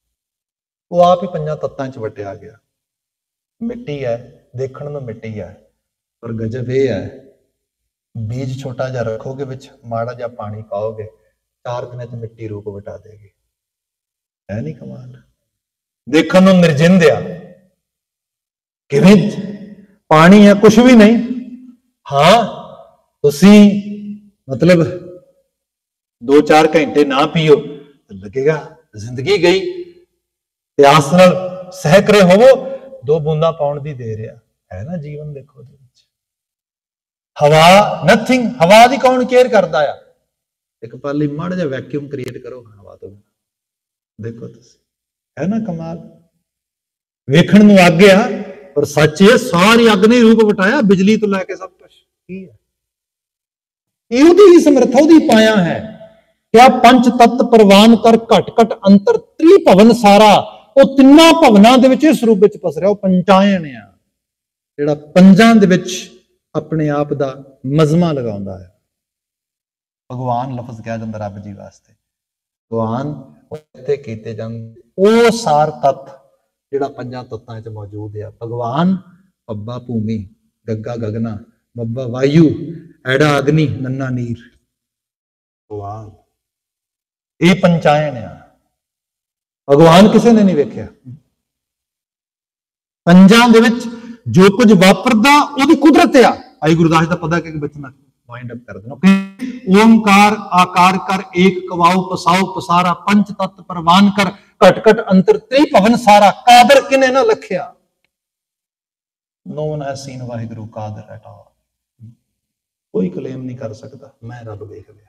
ਉਹ ਆਪ ਹੀ ਪੰਜਾਂ ਤੱਤਾਂ ਚ ਵਟਿਆ ਗਿਆ। ਮਿੱਟੀ ਹੈ, ਦੇਖਣ ਨੂੰ ਮਿੱਟੀ ਹੈ, ਪਰ ਗਜਬ ਇਹ ਹੈ, बीज छोटा जा रखोगे, विच माड़ा जा पानी पाओगे, 4 दिनों च मिट्टी रूप वटा देगी। है नहीं कमाल? देखने नूं निर्जिंद आ, किवें पानी है, कुछ भी नहीं। हाँ, तुसी मतलब 2-4 घंटे ना पियो तो लगेगा जिंदगी गई। प्यास नाल सहक रहे होवो, 2 बूंदा पाउण दी दे रहा है ना जीवन। देखो हवा नथिंग, हवा की कौन केयर करता है? एक पाली माड़ा जिहा वैक्यूम क्रिएट करो हवा तो, देखो तुसी, है ना कमाल। वेखण नूं अग आ, पर सच है सारी अग ने रूप वटाया, बिजली तो लैके सब कुछ की है। ਉਹਦੀ ਹੀ ਸਮਰੱਥਾ, ਉਹਦੀ ਪਾਇਆ ਹੈ। ਕਿਆ ਪੰਜ ਤੱਤ ਪ੍ਰਵਾਨ ਕਰ ਘਟ ਘਟ ਅੰਤਰ ਤ੍ਰੀ ਭਵਨ ਸਾਰਾ। ਉਹ ਤਿੰਨਾਂ ਭਵਨਾਂ ਦੇ ਵਿੱਚ ਇਸ ਰੂਪ ਵਿੱਚ ਪਸਰਿਆ, ਉਹ ਪੰਚਾਇਨ ਆ, ਜਿਹੜਾ ਪੰਜਾਂ ਦੇ ਵਿੱਚ अपने आप का मजमा लगाउंदा है। भगवान लफज कहा जाता रब जी वास्ते, भगवान उत्ते कीते जांदे ਉਹ सार तत्त ਜਿਹੜਾ ਪੰਜਾਂ ਤੱਤਾਂ ਵਿੱਚ मौजूद है। भगवान पब्बा भूमि, गग्गा गगना, बब्बा वायु, ऐड़ा अग्नि, नन्ना नीर, ਭਗਵਾਨ ਇਹ ਪੰਚਾਇਨ ਆ, ਭਗਵਾਨ ਕਿਸੇ ਨੇ ਨਹੀਂ ਵੇਖਿਆ। ਪੰਜਾਂ ਦੇ ਵਿੱਚ ਜੋ ਕੁਝ ਵਾਪਰਦਾ ਉਹਦੀ ਕੁਦਰਤ ਆ। ਆਈ ਗੁਰਦਾਸ ਦਾ ਪਤਾ ਕਿ ਬਚਨਾ ਵਾਈਂਡ ਅਪ ਕਰ ਦੇਣਾ। ਓਮਕਾਰ ਆਕਾਰ ਕਰ ਏਕ ਕਵਾਉ ਪਸਾਉ ਪਸਾਰਾ ਪੰਚ ਤਤ ਪ੍ਰਵਾਨ ਕਰ ਘਟ ਘਟ ਅੰਤਰ ਤ੍ਰਿਭਵਨ ਸਾਰਾ ਕਾਦਰ ਕਿਨੇ ਨਾ ਲਖਿਆ। No one has seen Waheguru ਕਾਦਰ at all। ਕੋਈ ਕਲੇਮ ਨਹੀਂ ਕਰ ਸਕਦਾ ਮੈਂ ਰੱਬ ਵੇਖ ਲਿਆ।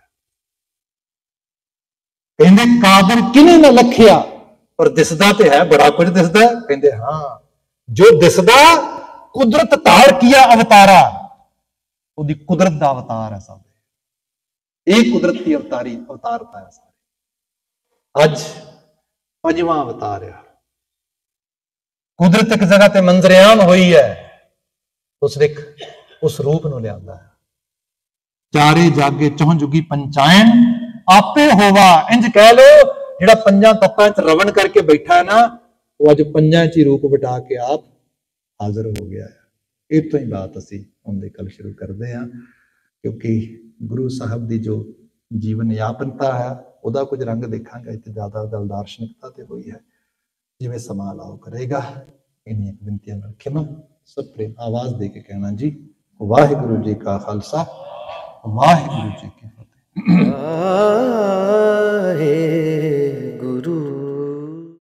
ਕਹਿੰਦੇ ਕਾਦਰ ਕਿਨੇ ਨਾ ਲਖਿਆ, ਪਰ ਦਿਸਦਾ ਤੇ ਹੈ, ਬੜਾ ਕੁਝ ਦਿਸਦਾ। ਕਹਿੰਦੇ ਹਾਂ ਜੋ ਦਿਸਦਾ ਕੁਦਰਤ ਧਾਰ ਕੀਆ ਅਵਤਾਰਾ, ਉਹਦੀ ਕੁਦਰਤ ਦਾ ਅਵਤਾਰ ਹੈ ਸਭ। ਇਹ ਕੁਦਰਤ ਦੀ ਅਵਤਾਰਤਾ ਹੈ ਸਾਰੇ। ਅੱਜ ਪੰਜਵਾਂ ਅਵਤਾਰ ਆ। ਕੁਦਰਤ ਇੱਕ ਜਗ੍ਹਾ ਤੇ ਮੰਜ਼ਰਿਆਮ ਹੋਈ ਹੈ, ਉਸ ਰੂਪ ਨੂੰ ਲਿਆਂਦਾ ਹੈ। ਚਾਰੇ ਜਾਗੇ ਚੌਂ ਜੁਗੀ ਪੰਚਾਇਨ ਆਪੇ ਹੋਵਾ। ਇੰਜ ਕਹਿ ਲੋ ਜਿਹੜਾ ਪੰਜਾਂ ਤੱਤਾਂ ਚ ਰਵਣ ਕਰਕੇ ਬੈਠਾ ਹੈ ਨਾ, ਉਹ ਅੱਜ ਪੰਜਾਂ ਚ ਹੀ ਰੂਪ ਵਟਾ ਕੇ ਆਪ ਹਾਜ਼ਰ ਹੋ ਗਿਆ ਹੈ। ਇੱਥੋਂ ਹੀ ਬਾਤ ਅਸੀਂ ਹੁਣ ਦੇ ਕੱਲ ਸ਼ੁਰੂ ਕਰਦੇ ਹਾਂ, ਕਿਉਂਕਿ ਗੁਰੂ ਸਾਹਿਬ ਦੀ ਜੋ ਜੀਵਨ ਯਾਪਨਤਾ ਹੈ ਉਹਦਾ ਕੁਝ ਰੰਗ ਦੇਖਾਂਗੇ। ਇੱਥੇ ਜ਼ਿਆਦਾ ਗੱਲ ਦਾਰਸ਼ਨਿਕਤਾ ਤੇ ਹੋਈ ਹੈ, ਜਿਵੇਂ ਸਮਾਂ ਅਲਾਓ ਕਰੇਗਾ। ਇੰਨੀਆਂ ਬੇਨਤੀਆਂ ਨਾਲ ਖਿਮਾ ਸਭ ਪ੍ਰੇਮ ਆਵਾਜ਼ ਦੇ ਕੇ ਕਹਿਣਾ ਜੀ ਵਾਹਿਗੁਰੂ ਜੀ ਕਾ ਖਾਲਸਾ ਵਾਹਿਗੁਰੂ ਜੀ ਕੀ ਫਤਿਹ।